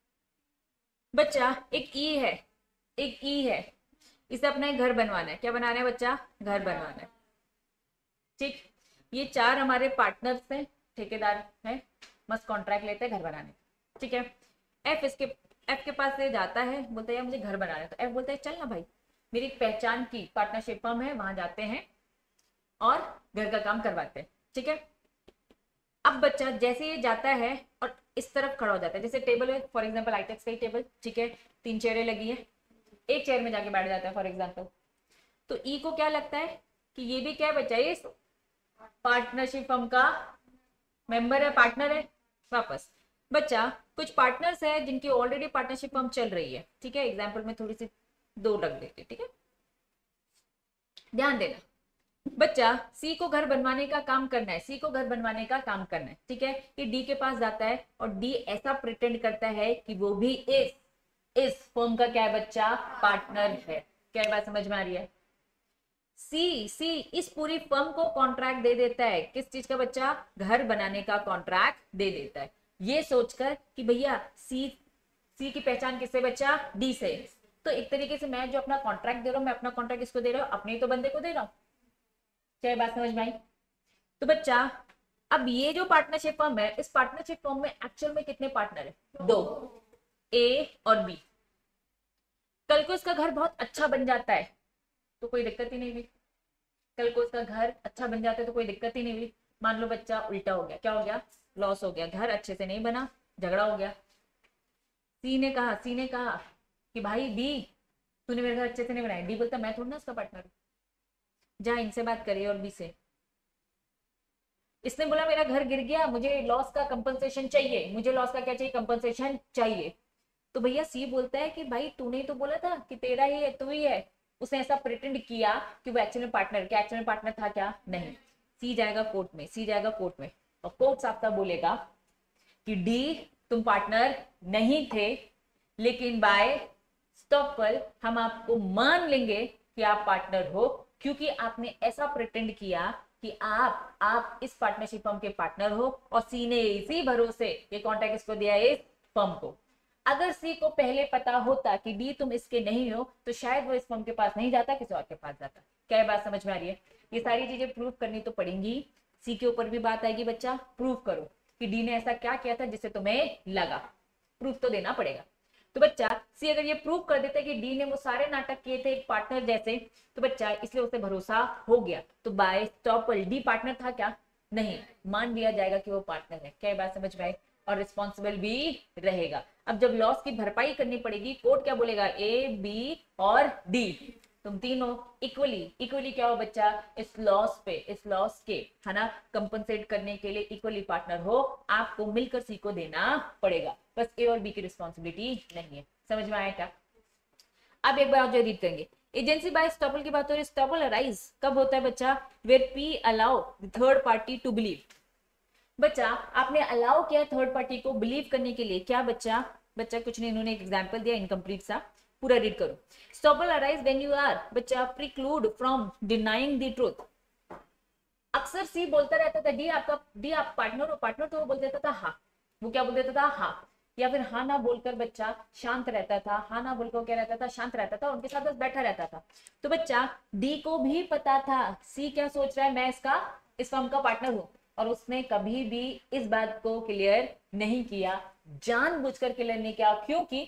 बच्चा। एक ई है, एक ई है, इसे अपना एक घर बनवाना है। क्या बनाना है बच्चा, घर बनवाना है, ठीक। ये चार हमारे पार्टनर्स हैं, ठेकेदार हैं, मस्त कॉन्ट्रैक्ट लेते हैं घर बनाने, ठीक है। एफ इसके एफ के पास से जाता है, बोलता है यार मुझे घर बनाना है, तो एफ बोलता है चल ना भाई, मेरी पहचान की पार्टनरशिप फर्म है, वहां जाते हैं और घर का काम करवाते हैं, ठीक है। अब बच्चा जैसे ये जाता है और इस तरफ खड़ा हो जाता है, जैसे टेबल है फॉर एग्जाम्पल आईटेक्स का ही टेबल, ठीक है, तीन चेयरें लगी है, एक चेयर में जाके बैठ जाता है फॉर एग्जाम्पल, तो ई को क्या लगता है कि ये भी क्या है बच्चा, इस पार्टनरशिप फर्म का मेंबर है, पार्टनर है। वापस बच्चा कुछ पार्टनर्स है जिनकी ऑलरेडी पार्टनरशिप फर्म चल रही है, ठीक है, एग्जाम्पल में थोड़ी सी दो रख देते, ठीक है। ध्यान देना बच्चा, सी को घर बनवाने का काम करना है, सी को घर बनवाने का काम करना है, ठीक है। ये डी के पास जाता है और डी ऐसा प्रिटेंड करता है कि वो भी इस इस फर्म का क्या है बच्चा, पार्टनर है। क्या बात समझ में आ रही है? सी सी इस पूरी फर्म को कॉन्ट्रैक्ट दे देता है, किस चीज का बच्चा, घर बनाने का कॉन्ट्रैक्ट दे देता है, ये सोचकर कि भैया सी सी की पहचान किससे बच्चा, डी से। तो एक तरीके से मैं जो अपना कॉन्ट्रैक्ट दे रहा हूं, मैं अपना कॉन्ट्रैक्ट किसको दे रहा हूं, अपने तो बंदे को दे रहा हूं। क्या बात समझ में आई? तो बच्चा अब ये जो पार्टनरशिप फर्म है, इस पार्टनरशिप फर्म में एक्चुअल में कितने पार्टनर है, दो, ए और बी। कल को इसका घर बहुत अच्छा बन जाता है तो कोई दिक्कत ही नहीं हुई, कल को इसका घर अच्छा बन जाता है तो कोई दिक्कत ही नहीं हुई। मान लो बच्चा उल्टा हो गया, क्या हो गया, लॉस हो गया, घर अच्छे से नहीं बना, झगड़ा हो गया। सी ने कहा सी ने कहा कि भाई डी तूने मेरे घर अच्छे से नहीं बनाया, डी बोलता मैं थोड़ा ना उसका पार्टनर, जा इनसे बात करिए और बी से। इसने बोला मेरा घर गिर गया, मुझे लॉस का कंपनसेशन चाहिए, मुझे लॉस का क्या चाहिए, कंपनसेशन चाहिए। तो भैया सी बोलता है कि भाई तूने तो बोला था कि तेरा ही है, तू ही है। उसने ऐसा प्रिटेंड किया कि वो एक्चुअल में पार्टनर, क्या एक्चुअल में पार्टनर था क्या, नहीं। सी जाएगा कोर्ट में, सी जाएगा कोर्ट में और कोर्ट साफ साफ बोलेगा कि डी तुम पार्टनर नहीं थे, लेकिन बाय स्टॉपल हम आपको मान लेंगे कि आप पार्टनर हो, क्योंकि आपने ऐसा प्रिटेंड किया कि आप आप इस पार्टनरशिप फर्म के पार्टनर हो और सी ने इसी भरोसे ये कॉन्ट्रैक्ट इसको दिया इस फर्म को। अगर सी को पहले पता होता कि डी तुम इसके नहीं हो तो शायद वो इस फर्म के पास नहीं जाता, किसी और के पास जाता। क्या ये बात समझ में आ रही है? ये सारी चीजें प्रूव करनी तो पड़ेंगी, सी के ऊपर भी बात आएगी बच्चा, प्रूव करो कि डी ने ऐसा क्या किया था जिससे तुम्हें लगा, प्रूफ तो देना पड़ेगा। तो बच्चा सी अगर ये प्रूव कर देता है कि डी ने वो सारे नाटक किए थे एक पार्टनर जैसे, तो बच्चा इसलिए उसे भरोसा हो गया, तो बाय स्टॉपल डी पार्टनर था क्या? नहीं, मान लिया जाएगा कि वो पार्टनर है। क्या बात समझ में आई? और रिस्पॉन्सिबल भी रहेगा। अब जब लॉस की भरपाई करनी पड़ेगी, कोर्ट क्या बोलेगा? ए, बी और डी, तुम तीनों इक्वली इक्वली क्या हो बच्चा? इस लॉस पे, इस लॉस के, है ना, कंपनसेट करने के लिए इक्वली पार्टनर हो, आपको मिलकर सी को देना पड़ेगा, बस ए और बी की रिस्पॉन्सिबिलिटी नहीं है। समझ में आया क्या? अब एक बार जो रीड करेंगे, एजेंसी बाय स्टॉपल की बात हो रही है। स्टॉपल अराइज कब होता है बच्चा? Where P allow third party to believe. बच्चा आपने अलाउ किया थर्ड पार्टी को बिलीव करने के लिए, क्या बच्चा? बच्चा कुछ नहीं, इन्होंने एक एग्जांपल दिया इनकम्प्लीट सा, पूरा रीड करो। Estoppel arise when you are बच्चा preclude from denying the truth. अक्सर सी बोलता रहता था डी आपका, डी आप पार्टनर हो, पार्टनर तो वो बोल देता था हाँ, वो क्या बोल देता था? हाँ, या फिर हाँ ना बोलकर बच्चा शांत रहता था, हाँ ना बोलकर क्या रहता था? शांत रहता था, उनके साथ बस बैठा रहता था। तो बच्चा डी को भी पता था सी क्या सोच रहा है, मैं इसका, इस फर्म का पार्टनर हूं, और उसने कभी भी इस बात को क्लियर नहीं किया, जानबूझकर क्लियर नहीं किया, क्योंकि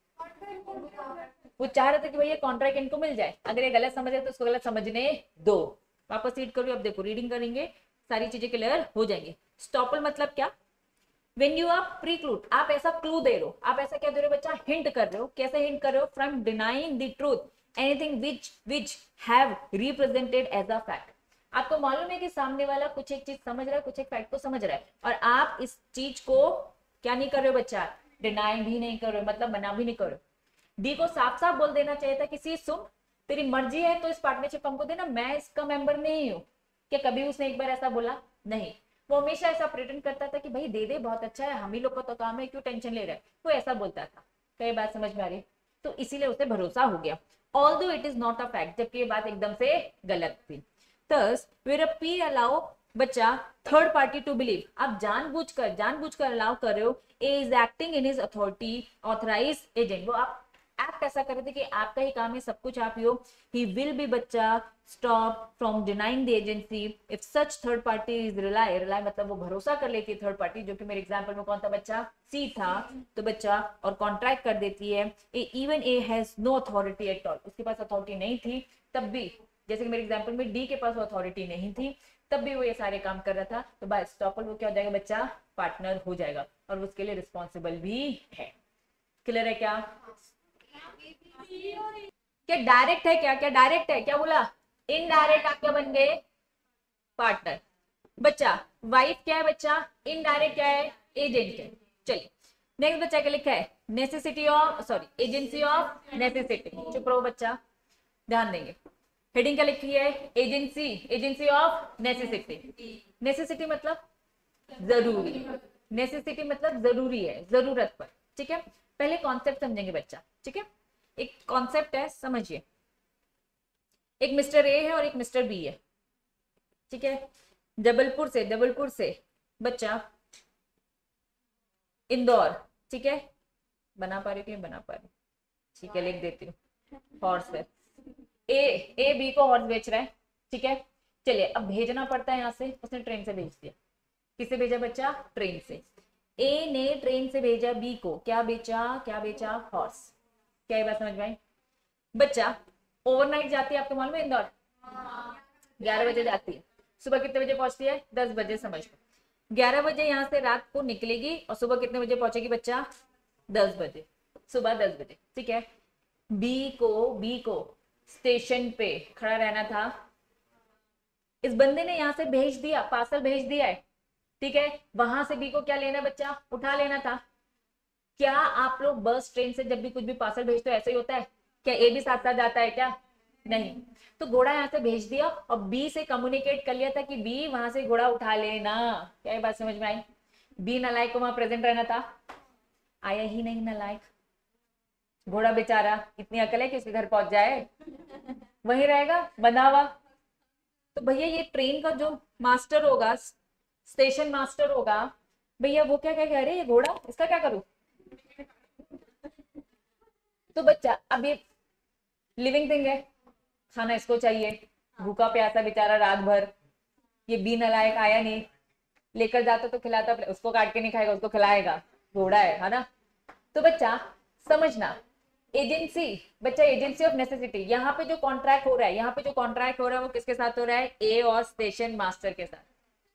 वो चाह रहे थे कि भैया कॉन्ट्रैक्ट इनको मिल जाए, अगर ये गलत समझे तो उसको गलत समझने दो। वापस रीड करो, अब देखो रीडिंग करेंगे, सारी चीजें क्लियर हो जाएंगी। स्टॉपल मतलब क्या? When you are preclude, आप ऐसा क्लू दे रहे हो, आप ऐसा क्या दे रहे हो बच्चा? हिंट कर रहे हो। कैसे हिंट कर रहे हो? From denying the truth anything which which have represented as a fact. आपको मालूम है कि सामने वाला कुछ एक चीज समझ रहा है, कुछ एक फैक्ट को समझ रहा है, और आप इस चीज को क्या नहीं कर रहे हो बच्चा? डिनाई भी नहीं कर रहे हो, मतलब मना भी नहीं कर रहे हो। डी को साफ साफ बोल देना चाहिए था कि सी सुन, तेरी मर्जी है तो इस पार्टनरशिप हमको देना, मैं इसका मेंबर नहीं हूँ। क्या कभी उसने एक बार ऐसा बोला? नहीं, वो हमेशा ऐसा प्रिटेंड करता था कि भाई दे दे, बहुत अच्छा है, हम ही लोग का तो काम है, क्यों टेंशन ले रहा है, वो ऐसा बोलता था। कई बात समझ में आ रही? तो इसीलिए उसे भरोसा हो गया, although it is not a fact, जबकि ये बात एकदम से गलत थी। Thus, where a P allow बच्चा थर्ड पार्टी टू बिलीव, आप जानबूझकर जानबूझकर अलाउ कर रहे हो, A is acting in his authority authorise agent, वो आप एक्ट ऐसा कर रहे थे कि आपका ही काम है, सब कुछ आप ही हो। ही विल बी बच्चा stop from denying the agency if such third party is rely, rely मतलब वो भरोसा कर लेती है थर्ड पार्टी, जो कि मेरे एग्जांपल में कौन था बच्चा? सी था। तो बच्चा और कॉन्ट्रैक्ट कर देती है, even A has no authority at all, उसके पास अथॉरिटी नहीं थी तब भी, जैसे कि मेरे एग्जांपल में डी के पास अथॉरिटी नहीं थी तब भी वो ये सारे काम कर रहा था, तो बाय स्टॉपल वो क्या हो जाएगा बच्चा? पार्टनर हो जाएगा, और उसके लिए रिस्पॉन्सिबल भी है। क्लियर है क्या? क्या डायरेक्ट है? क्या क्या डायरेक्ट है? क्या बोला? इनडायरेक्ट आप क्या बन गए? पार्टनर। बच्चा वाइफ क्या है बच्चा? इनडायरेक्ट क्या है? एजेंट है। चलिए नेक्स्ट बच्चा क्या लिखा है? Necessity of, sorry agency of necessity. चुप रहो बच्चा, ध्यान देंगे। हेडिंग क्या लिखी है? Agency, agency of necessity. Necessity मतलब जरूरी, नेसेसिटी मतलब जरूरी है, जरूरत पर। ठीक है, पहले कॉन्सेप्ट समझेंगे बच्चा। ठीक है, एक कॉन्सेप्ट है, समझिए। एक मिस्टर ए है और एक मिस्टर बी है। ठीक है, जबलपुर से जबलपुर से बच्चा इंदौर, ठीक है, बना पा रही हूँ बना पा रही हूँ ठीक है, लिख देती हूँ। हॉर्स है, ए ए बी को हॉर्स बेच रहा है। ठीक है, चलिए अब भेजना पड़ता है यहाँ से, उसने ट्रेन से भेज दिया। किसे भेजा बच्चा? ट्रेन से। ए ने ट्रेन से भेजा बी को, क्या बेचा? क्या बेचा? हॉर्स। क्या ये बात समझ में आई? बच्चा ओवरनाइट जाती है, आपको मालूम है इंदौर? ग्यारह बजे जाती है, सुबह कितने बजे पहुंचती है? दस बजे। समझ लो ग्यारह बजे यहाँ से रात को निकलेगी और सुबह कितने बजे पहुंचेगी बच्चा? दस बजे, सुबह दस बजे। ठीक है, बी को बी को स्टेशन पे खड़ा रहना था। इस बंदे ने यहाँ से भेज दिया, पार्सल भेज दिया है। ठीक है, वहां से बी को क्या लेना बच्चा? उठा लेना था। क्या आप लोग बस ट्रेन से जब भी कुछ भी पार्सल भेजते हो ऐसे ही होता है क्या? ए भी साथ साथ जाता है क्या? नहीं। तो घोड़ा यहाँ से भेज दिया और बी से कम्युनिकेट कर लिया था कि बी वहां से घोड़ा उठा लेना। क्या ये बात समझ में आई? बी नालायक को वहां प्रेजेंट रहना था, आया ही नहीं नालायक। घोड़ा बेचारा, इतनी अकल है कि उसके घर पहुंच जाए, वहीं रहेगा बंधा हुआ। तो भैया ये ट्रेन का जो मास्टर होगा, स्टेशन मास्टर होगा, भैया वो क्या क्या कह रहे, ये घोड़ा इसका क्या करूं? तो बच्चा अब ये लिविंग थिंग है, खाना इसको चाहिए, भूखा प्यासा बेचारा रात भर, ये बी नालायक आया नहीं, लेकर जाता तो खिलाता, उसको काट के नहीं खाएगा, उसको खिलाएगा, घोड़ा है है ना। तो बच्चा समझना, एजेंसी, बच्चा एजेंसी ऑफ नेसेसिटी, यहाँ पे जो कॉन्ट्रैक्ट हो रहा है, यहाँ पे जो कॉन्ट्रैक्ट हो रहा है वो किसके साथ हो रहा है, ए और स्टेशन मास्टर के साथ।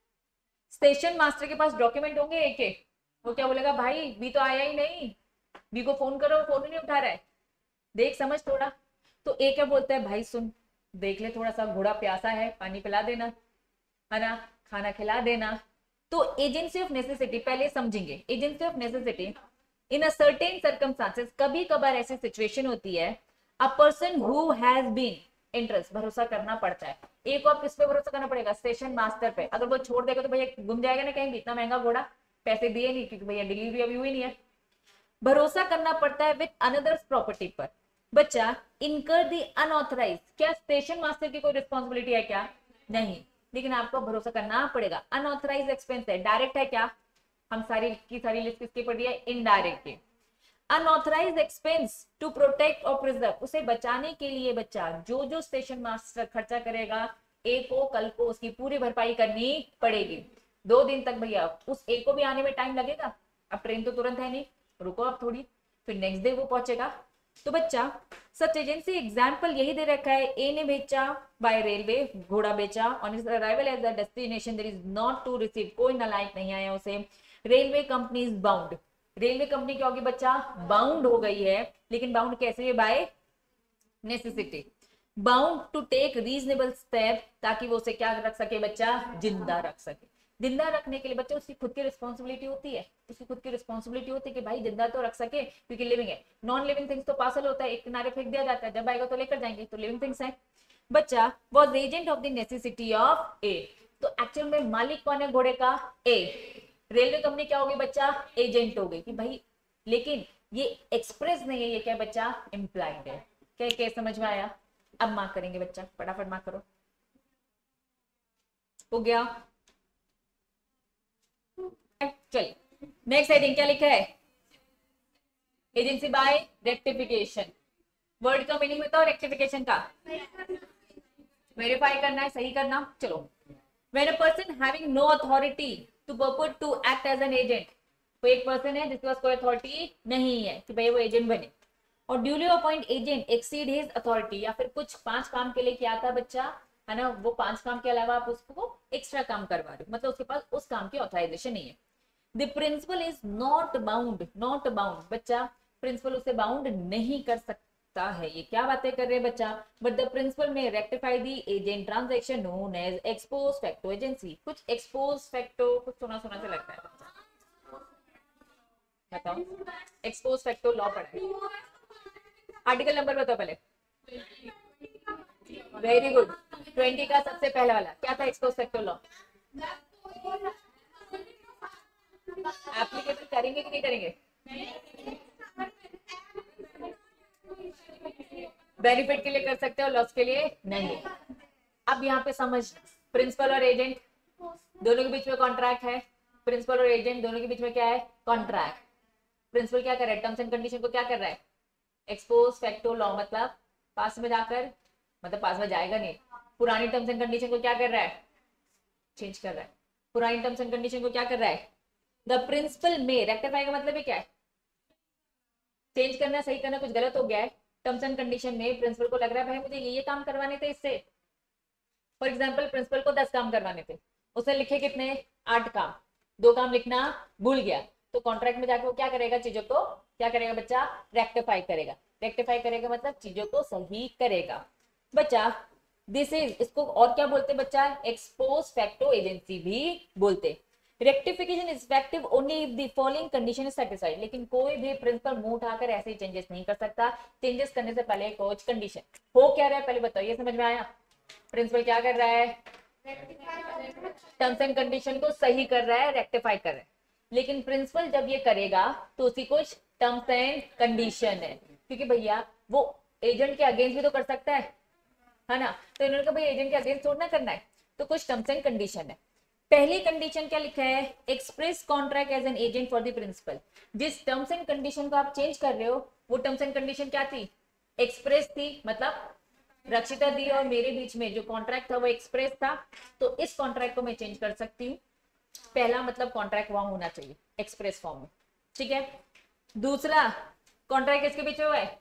स्टेशन मास्टर के पास डॉक्यूमेंट होंगे एक एक, वो क्या बोलेगा, भाई बी तो आया ही नहीं, बी को फोन करो, फोन नहीं उठा रहा है, देख समझ थोड़ा। तो ए क्या बोलता है, भाई सुन देख ले थोड़ा सा, घोड़ा प्यासा है, पानी पिला देना, है ना, खाना खिला देना। तो एजेंसी ऑफ नेसेसिटी पहले समझेंगे, agency of necessity in a certain circumstances, कभी कभार ऐसी सिचुएशन होती है, a person who has been interest, भरोसा करना पड़ता है। एक और किस पे भरोसा करना पड़ेगा, स्टेशन मास्टर पे, अगर वो छोड़ देगा तो भैया गुम जाएगा ना कहीं, इतना महंगा घोड़ा, पैसे दिए नहीं क्योंकि भैया डिलीवरी अभी हुई नहीं है, भरोसा करना पड़ता है विद अनदर्स प्रॉपर्टी पर। बच्चा इनकर दी अनऑथराइज, क्या स्टेशन मास्टर की कोई रिस्पॉन्सिबिलिटी है क्या, नहीं, लेकिन आपको भरोसा करना पड़ेगा। अनऑथराइज एक्सपेंस है, डायरेक्ट है क्या, हम सारी की सारी लिस्ट किसकी पढ़ रही है, इनडायरेक्ट की। अनऑथराइज एक्सपेंस टू प्रोटेक्ट और प्रिजर्व, उसे बचाने के लिए बच्चा जो जो स्टेशन मास्टर खर्चा करेगा, ए को कल को उसकी पूरी भरपाई करनी पड़ेगी। दो दिन तक भैया उस ए को भी आने में टाइम लगेगा, अब ट्रेन तो तुरंत है नहीं, रुको अब थोड़ी, फिर नेक्स्ट डे वो पहुंचेगा। तो बच्चा सच एजेंसी एग्जाम्पल यही दे रखा है, ए ने बेचा बाय रेलवे, घोड़ा बेचा, on his arrival at the destination there is not to receive, कोई नालायक नहीं आया उसे, railway company is bound, railway company क्या होगी बच्चा, बाउंड हो गई है, लेकिन बाउंड कैसे है, by necessity, bound to take reasonable step, ताकि वो उसे क्या रख सके बच्चा, जिंदा रख सके। जिंदा रखने के लिए बच्चे उसकी खुद की रिस्पॉन्सिबिलिटी होती है, उसकी खुद की रिस्पॉन्सिबिलिटी होती है कि भाई जिंदा तो रख सके, क्योंकि लिविंग है, नॉन लिविंग थिंग्स तो पार्सल होता है, एक किनारे फेंक दिया जाता है, जब आएगा तो लेकर जाएंगे, तो लिविंग थिंग्स है। बच्चा was agent of the necessity of A, तो एक्चुअल में मालिक कौन है घोड़े का, ए, रेलवे कंपनी क्या होगी बच्चा, एजेंट हो गई कि भाई, लेकिन ये एक्सप्रेस नहीं है, ये क्या बच्चा, इम्प्लाइड है। क्या क्या समझ में आया, अब मार्क करेंगे बच्चा, फटाफट मार्क करो, हो गया। चलिए नेक्स्ट हेडिंग क्या लिखा है, एजेंसी बाय रेक्टिफिकेशन, वर्ड का मीनिंग बताओ रेक्टिफिकेशन का, वेरीफाई करना है, सही करना। चलो, when a person having no authority to purport to act as an agent, कोई एक पर्सन है जिसके पास कोई अथॉरिटी नहीं है कि भाई वो एजेंट बने, और duly appoint agent exceed his authority, या फिर कुछ पांच काम के लिए क्या था बच्चा, है ना, वो पांच काम के अलावा आप उसको एक्स्ट्रा काम करवा रहे हो, मतलब उसके पास उस काम की ऑथराइजेशन नहीं है। The principal is not bound, not bound, बच्चा प्रिंसिपल उसे बाउंड नहीं कर सकता है, ये क्या बातें कर रहे हैं बच्चा, बट द प्रिंसिपल में ratify the agent transaction known as ex post facto agency, कुछ एक्सपोज फैक्टो, कुछ सुना सुना से लगता है बच्चा, बताओ एक्सपोज फैक्टो लॉ पढ़ा है, आर्टिकल नंबर बताओ पहले, वेरी गुड, ट्वेंटी का सबसे पहला वाला क्या था, एक्सपोज फैक्टो लॉ, एप्लीकेशन करेंगे कि नहीं करेंगे, बेनिफिट के लिए कर सकते हो, लॉस के लिए नहीं। अब यहाँ पे समझ, प्रिंसिपल और एजेंट दोनों के बीच में कॉन्ट्रैक्ट है, प्रिंसिपल और एजेंट दोनों के बीच में क्या है, कॉन्ट्रैक्ट। प्रिंसिपल क्या कर रहा है, टर्म्स एंड कंडीशन को क्या कर रहा है, एक्सपोज फैक्टो लॉ, मतलब पास में जाकर, मतलब पास में जाएगा नहीं, पुरानी टर्म्स एंड कंडीशन को क्या कर रहा है, चेंज कर रहा है, पुरानी टर्म्स एंड कंडीशन को क्या कर रहा है, द प्रिंसिपल में, रेक्टिफाई का मतलब क्या है, चेंज करना, सही करना, कुछ गलत हो गया है टर्म्स एंड कंडीशन में, प्रिंसिपल को लग रहा है भाई मुझे ये ये काम करवाने थे इससे, फॉर एग्जांपल प्रिंसिपल को दस काम करवाने थे, उसने लिखे कितने, आठ काम, दो काम लिखना भूल गया, तो कॉन्ट्रैक्ट में जाकर वो क्या करेगा, चीजों को क्या करेगा बच्चा, रेक्टिफाई करेगा, रेक्टिफाई करेगा मतलब चीजों को सही करेगा। बच्चा दिस इज, इसको और क्या बोलते बच्चा, एक्सपोज फैक्टो एजेंसी भी बोलते। Rectification is effective only if the following condition is satisfied, लेकिन कोई भी प्रिंसिपल मुंह उठाकर ऐसे ही चेंजेस नहीं कर सकता, चेंजेस करने से पहले कुछ कंडीशन हो क्या रहा है पहले बताओ, ये समझ में आया, प्रिंसिपल क्या कर रहा है, टर्म्स एंड कंडीशन को सही कर रहा है, रेक्टिफाई कर रहा है, लेकिन प्रिंसिपल जब ये करेगा तो उसकी कुछ टर्म्स एंड कंडीशन है, क्योंकि भैया वो एजेंट के अगेंस्ट भी तो कर सकता है है ना, तो इन्होंने कहा भाई एजेंट के अगेंस्ट थोड़ा ना करना है, तो कुछ टर्म्स एंड कंडीशन है। पहली कंडीशन क्या लिखा है, express contract as an agent for the principal, जिस टर्म्स एंड कंडीशन को आप चेंज कर रहे हो वो टर्म्स एंड कंडीशन क्या थी, एक्सप्रेस थी, मतलब रक्षिता दी और मेरे बीच में जो कॉन्ट्रैक्ट था वो एक्सप्रेस था, तो इस कॉन्ट्रैक्ट को मैं चेंज कर सकती हूँ। पहला मतलब कॉन्ट्रैक्ट वहां होना चाहिए एक्सप्रेस फॉर्म में, ठीक है। दूसरा कॉन्ट्रैक्ट किसके बीच में हुआ है?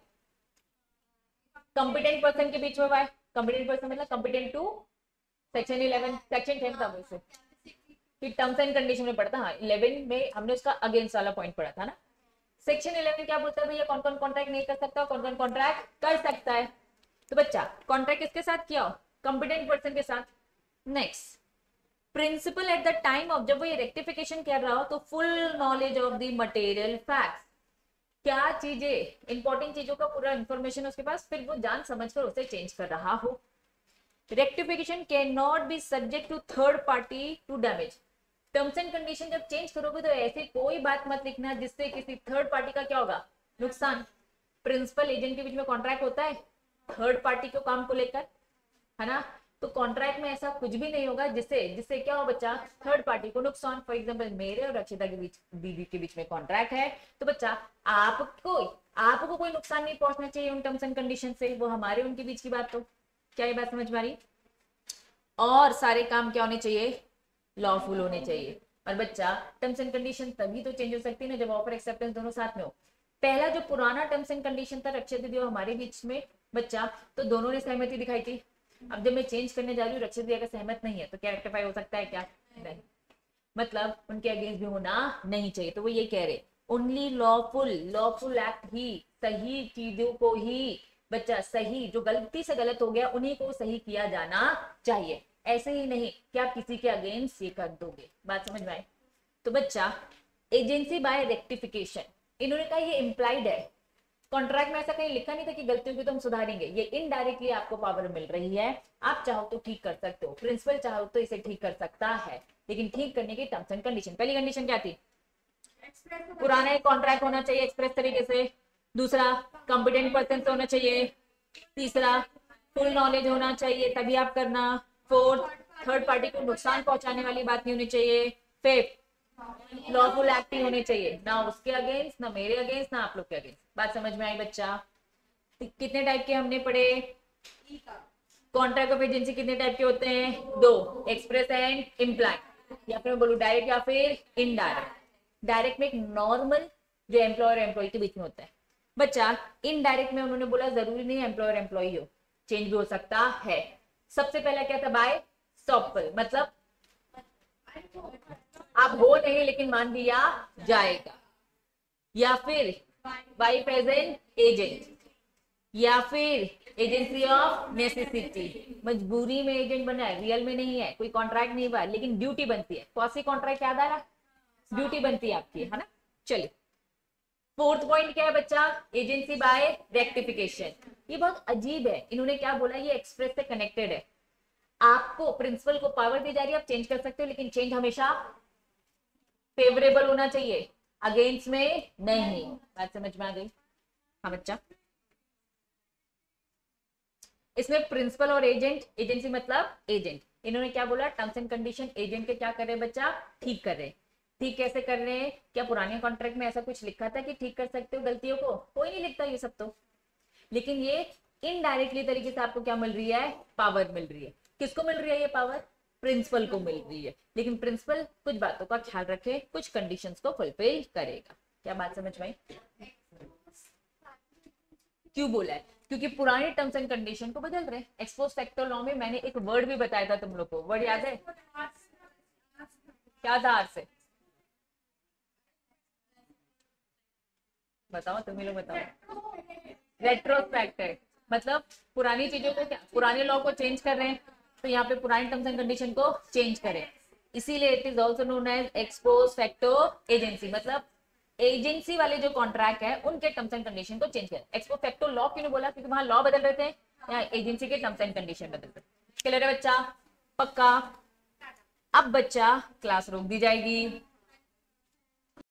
कॉम्पिटेंट पर्सन के बीच में हुआ है। कॉम्पिटेंट पर्सन मतलब competent to section eleven, section ten था वैसे, फिर टर्म्स एंड कंडीशन में पढ़ता। हाँ, इलेवन में हमने उसका अगेंस्ट वाला पॉइंट पढ़ा था ना। सेक्शन इलेवन क्या बोलता है भैया? कौन कौन कॉन्ट्रैक्ट नहीं कर सकता, कौन कौन कॉन्ट्रैक्ट कर सकता है। तो बच्चा कॉन्ट्रैक्ट किसके साथ किया हो? कॉम्पिटेंट पर्सन के साथ। Next, principal at the time of, जब वो ये रेक्टिफिकेशन कर रहा हो तो full knowledge of the material facts, क्या चीजें इंपॉर्टेंट चीजों का पूरा इंफॉर्मेशन उसके पास, फिर वो जान समझ कर उसे चेंज कर रहा हो। Rectification can not be subject to third party to damage. Terms and condition जब चेंज करोगे तो ऐसी कोई बात मत लिखना जिससे किसी थर्ड पार्टी का क्या होगा? नुकसान। प्रिंसिपल एजेंट के बीच में कॉन्ट्रैक्ट होता है थर्ड पार्टी को काम को लेकर, है ना। तो कॉन्ट्रैक्ट में ऐसा कुछ भी नहीं होगा जिससे जिससे क्या हो बच्चा? थर्ड पार्टी को नुकसान। फॉर एग्जांपल मेरे और रक्षिता के बीच, दीदी के बीच में कॉन्ट्रैक्ट है, तो बच्चा आपको आपको कोई नुकसान नहीं पहुंचना चाहिए उन टर्म्स एंड कंडीशन से, वो हमारे उनके बीच की बात। तो क्या ये बात समझ में आ रही? और सारे काम क्या होने चाहिए? लॉफुल होने चाहिए। और बच्चा टर्म्स एंड कंडीशन तभी तो चेंज हो सकती है ना जब ऑफर एक्सेप्टेंस दोनों साथ में हो। पहला जो पुराना टर्म्स एंड कंडीशन था रक्षित दीदी और हमारे बीच में बच्चा, तो दोनों ने सहमति दिखाई थी। अब जब मैं चेंज करने जा रही हूँ, रक्षित दीदी अगर सहमत नहीं है तो क्या रेक्टिफाई हो सकता है? क्या नहीं, मतलब उनके अगेंस्ट भी होना नहीं चाहिए। तो वो ये कह रहे ओनली लॉफुल, लॉफुल एक्ट ही, सही चीजों को ही बच्चा, सही जो गलती से गलत हो गया उन्हीं को सही किया जाना चाहिए, ऐसे ही नहीं कि आप किसी के अगेंस्ट ये कर दोगे। बात समझ में आई? तो बच्चा एजेंसी बाय रेक्टिफिकेशन, इन्होंने कहा ये इम्प्लाइड है, कॉन्ट्रैक्ट में ऐसा कहीं लिखा नहीं था कि गलतियों की तो हम सुधारेंगे। ये इनडायरेक्टली आपको पावर मिल रही है, आप चाहो तो ठीक कर सकते हो, प्रिंसिपल चाहो तो इसे ठीक कर सकता है, लेकिन ठीक करने की टर्म्स एंड कंडीशन। पहली कंडीशन क्या थी? पुराना एक कॉन्ट्रैक्ट होना चाहिए एक्सप्रेस तरीके से। दूसरा, कॉम्पिटेंट पर्सन से होना चाहिए। तीसरा, फुल नॉलेज होना चाहिए, तभी आप करना। फोर्थ, थर्ड पार्टी को नुकसान पहुंचाने वाली बात नहीं होनी चाहिए। फिफ्थ, लॉफुल एक्ट होने चाहिए, ना उसके अगेंस्ट, ना मेरे अगेंस्ट, ना आप लोग के अगेंस्ट। बात समझ में आई बच्चा? कितने टाइप के हमने पढ़े? कॉन्ट्रैक्ट ऑफ एजेंसी कितने टाइप के होते हैं? दो, एक्सप्रेस एंड इम्प्लाइड, या फिर मैं बोलूं डायरेक्ट या फिर इनडायरेक्ट। डायरेक्ट में एक नॉर्मल जो एम्प्लॉयर एम्प्लॉय के बीच में होता है बच्चा। इनडायरेक्ट में उन्होंने बोला जरूरी नहीं एम्प्लॉयर एम्प्लॉय हो, चेंज भी हो सकता है। सबसे पहला क्या था? बाय सॉपल, मतलब आप हो नहीं लेकिन मान दिया जाएगा। या फिर बाय प्रेजेंट एजेंट, या फिर एजेंसी ऑफ नेसेसिटी, मजबूरी में एजेंट बना है, रियल में नहीं है, कोई कॉन्ट्रैक्ट नहीं हुआ लेकिन ड्यूटी बनती है। कौन सी कॉन्ट्रैक्ट याद आ रहा? ड्यूटी बनती है आपकी, है ना। चलिए, फोर्थ पॉइंट क्या है बच्चा? Agency by rectification. ये बहुत अजीब है, इन्होंने क्या बोला? ये एक्सप्रेस से कनेक्टेड है। आपको प्रिंसिपल को पावर दी जा रही है, आप चेंज कर सकते हो, लेकिन चेंज हमेशा फेवरेबल होना चाहिए, अगेंस्ट में नहीं। बात समझ में आ गई? हाँ बच्चा, इसमें प्रिंसिपल और एजेंट, एजेंसी मतलब एजेंट, इन्होंने क्या बोला? टर्म्स एंड कंडीशन एजेंट के क्या कर रहे बच्चा? ठीक कर रहे। ठीक कैसे कर रहे हैं? क्या पुराने कॉन्ट्रैक्ट में ऐसा कुछ लिखा था कि ठीक कर सकते हो गलतियों को? कोई नहीं लिखता ये सब तो, लेकिन ये इनडायरेक्टली तरीके से आपको क्या मिल रही है? पावर मिल रही है। किसको मिल रही है ये पावर? प्रिंसिपल को मिल रही है, लेकिन प्रिंसिपल कुछ बातों का ख्याल रखे, कुछ कंडीशंस को फुलफिल करेगा। क्या बात समझ में आई? क्यों बोला है? क्योंकि पुराने टर्म्स एंड कंडीशन को बदल रहे। एक्सपोज फैक्टर लॉ में मैंने एक वर्ड भी बताया था तुम लोग को, वर्ड याद है? क्या था? आर से बताओ, तुम ही लोग बताओ। रेट्रोस्पेक्टिव मतलब पुरानी चीजों को क्या, पुराने लॉ को चेंज कर रहे हैं, तो यहाँ पे पुराने टर्म्स एंड कंडीशन को चेंज करें, इसीलिए it is also known as ex post facto agency. मतलब एजेंसी वाले जो कॉन्ट्रैक्ट है उनके टर्म्स एंड कंडीशन को चेंज करें। एक्सपोज फैक्टो लॉ क्यों बोला? क्योंकि वहां लॉ बदल रहे थे, यहाँ एजेंसी के टर्म्स एंड कंडीशन बदल रहे। क्लियर है बच्चा? पक्का? अब बच्चा क्लास रोक दी जाएगी।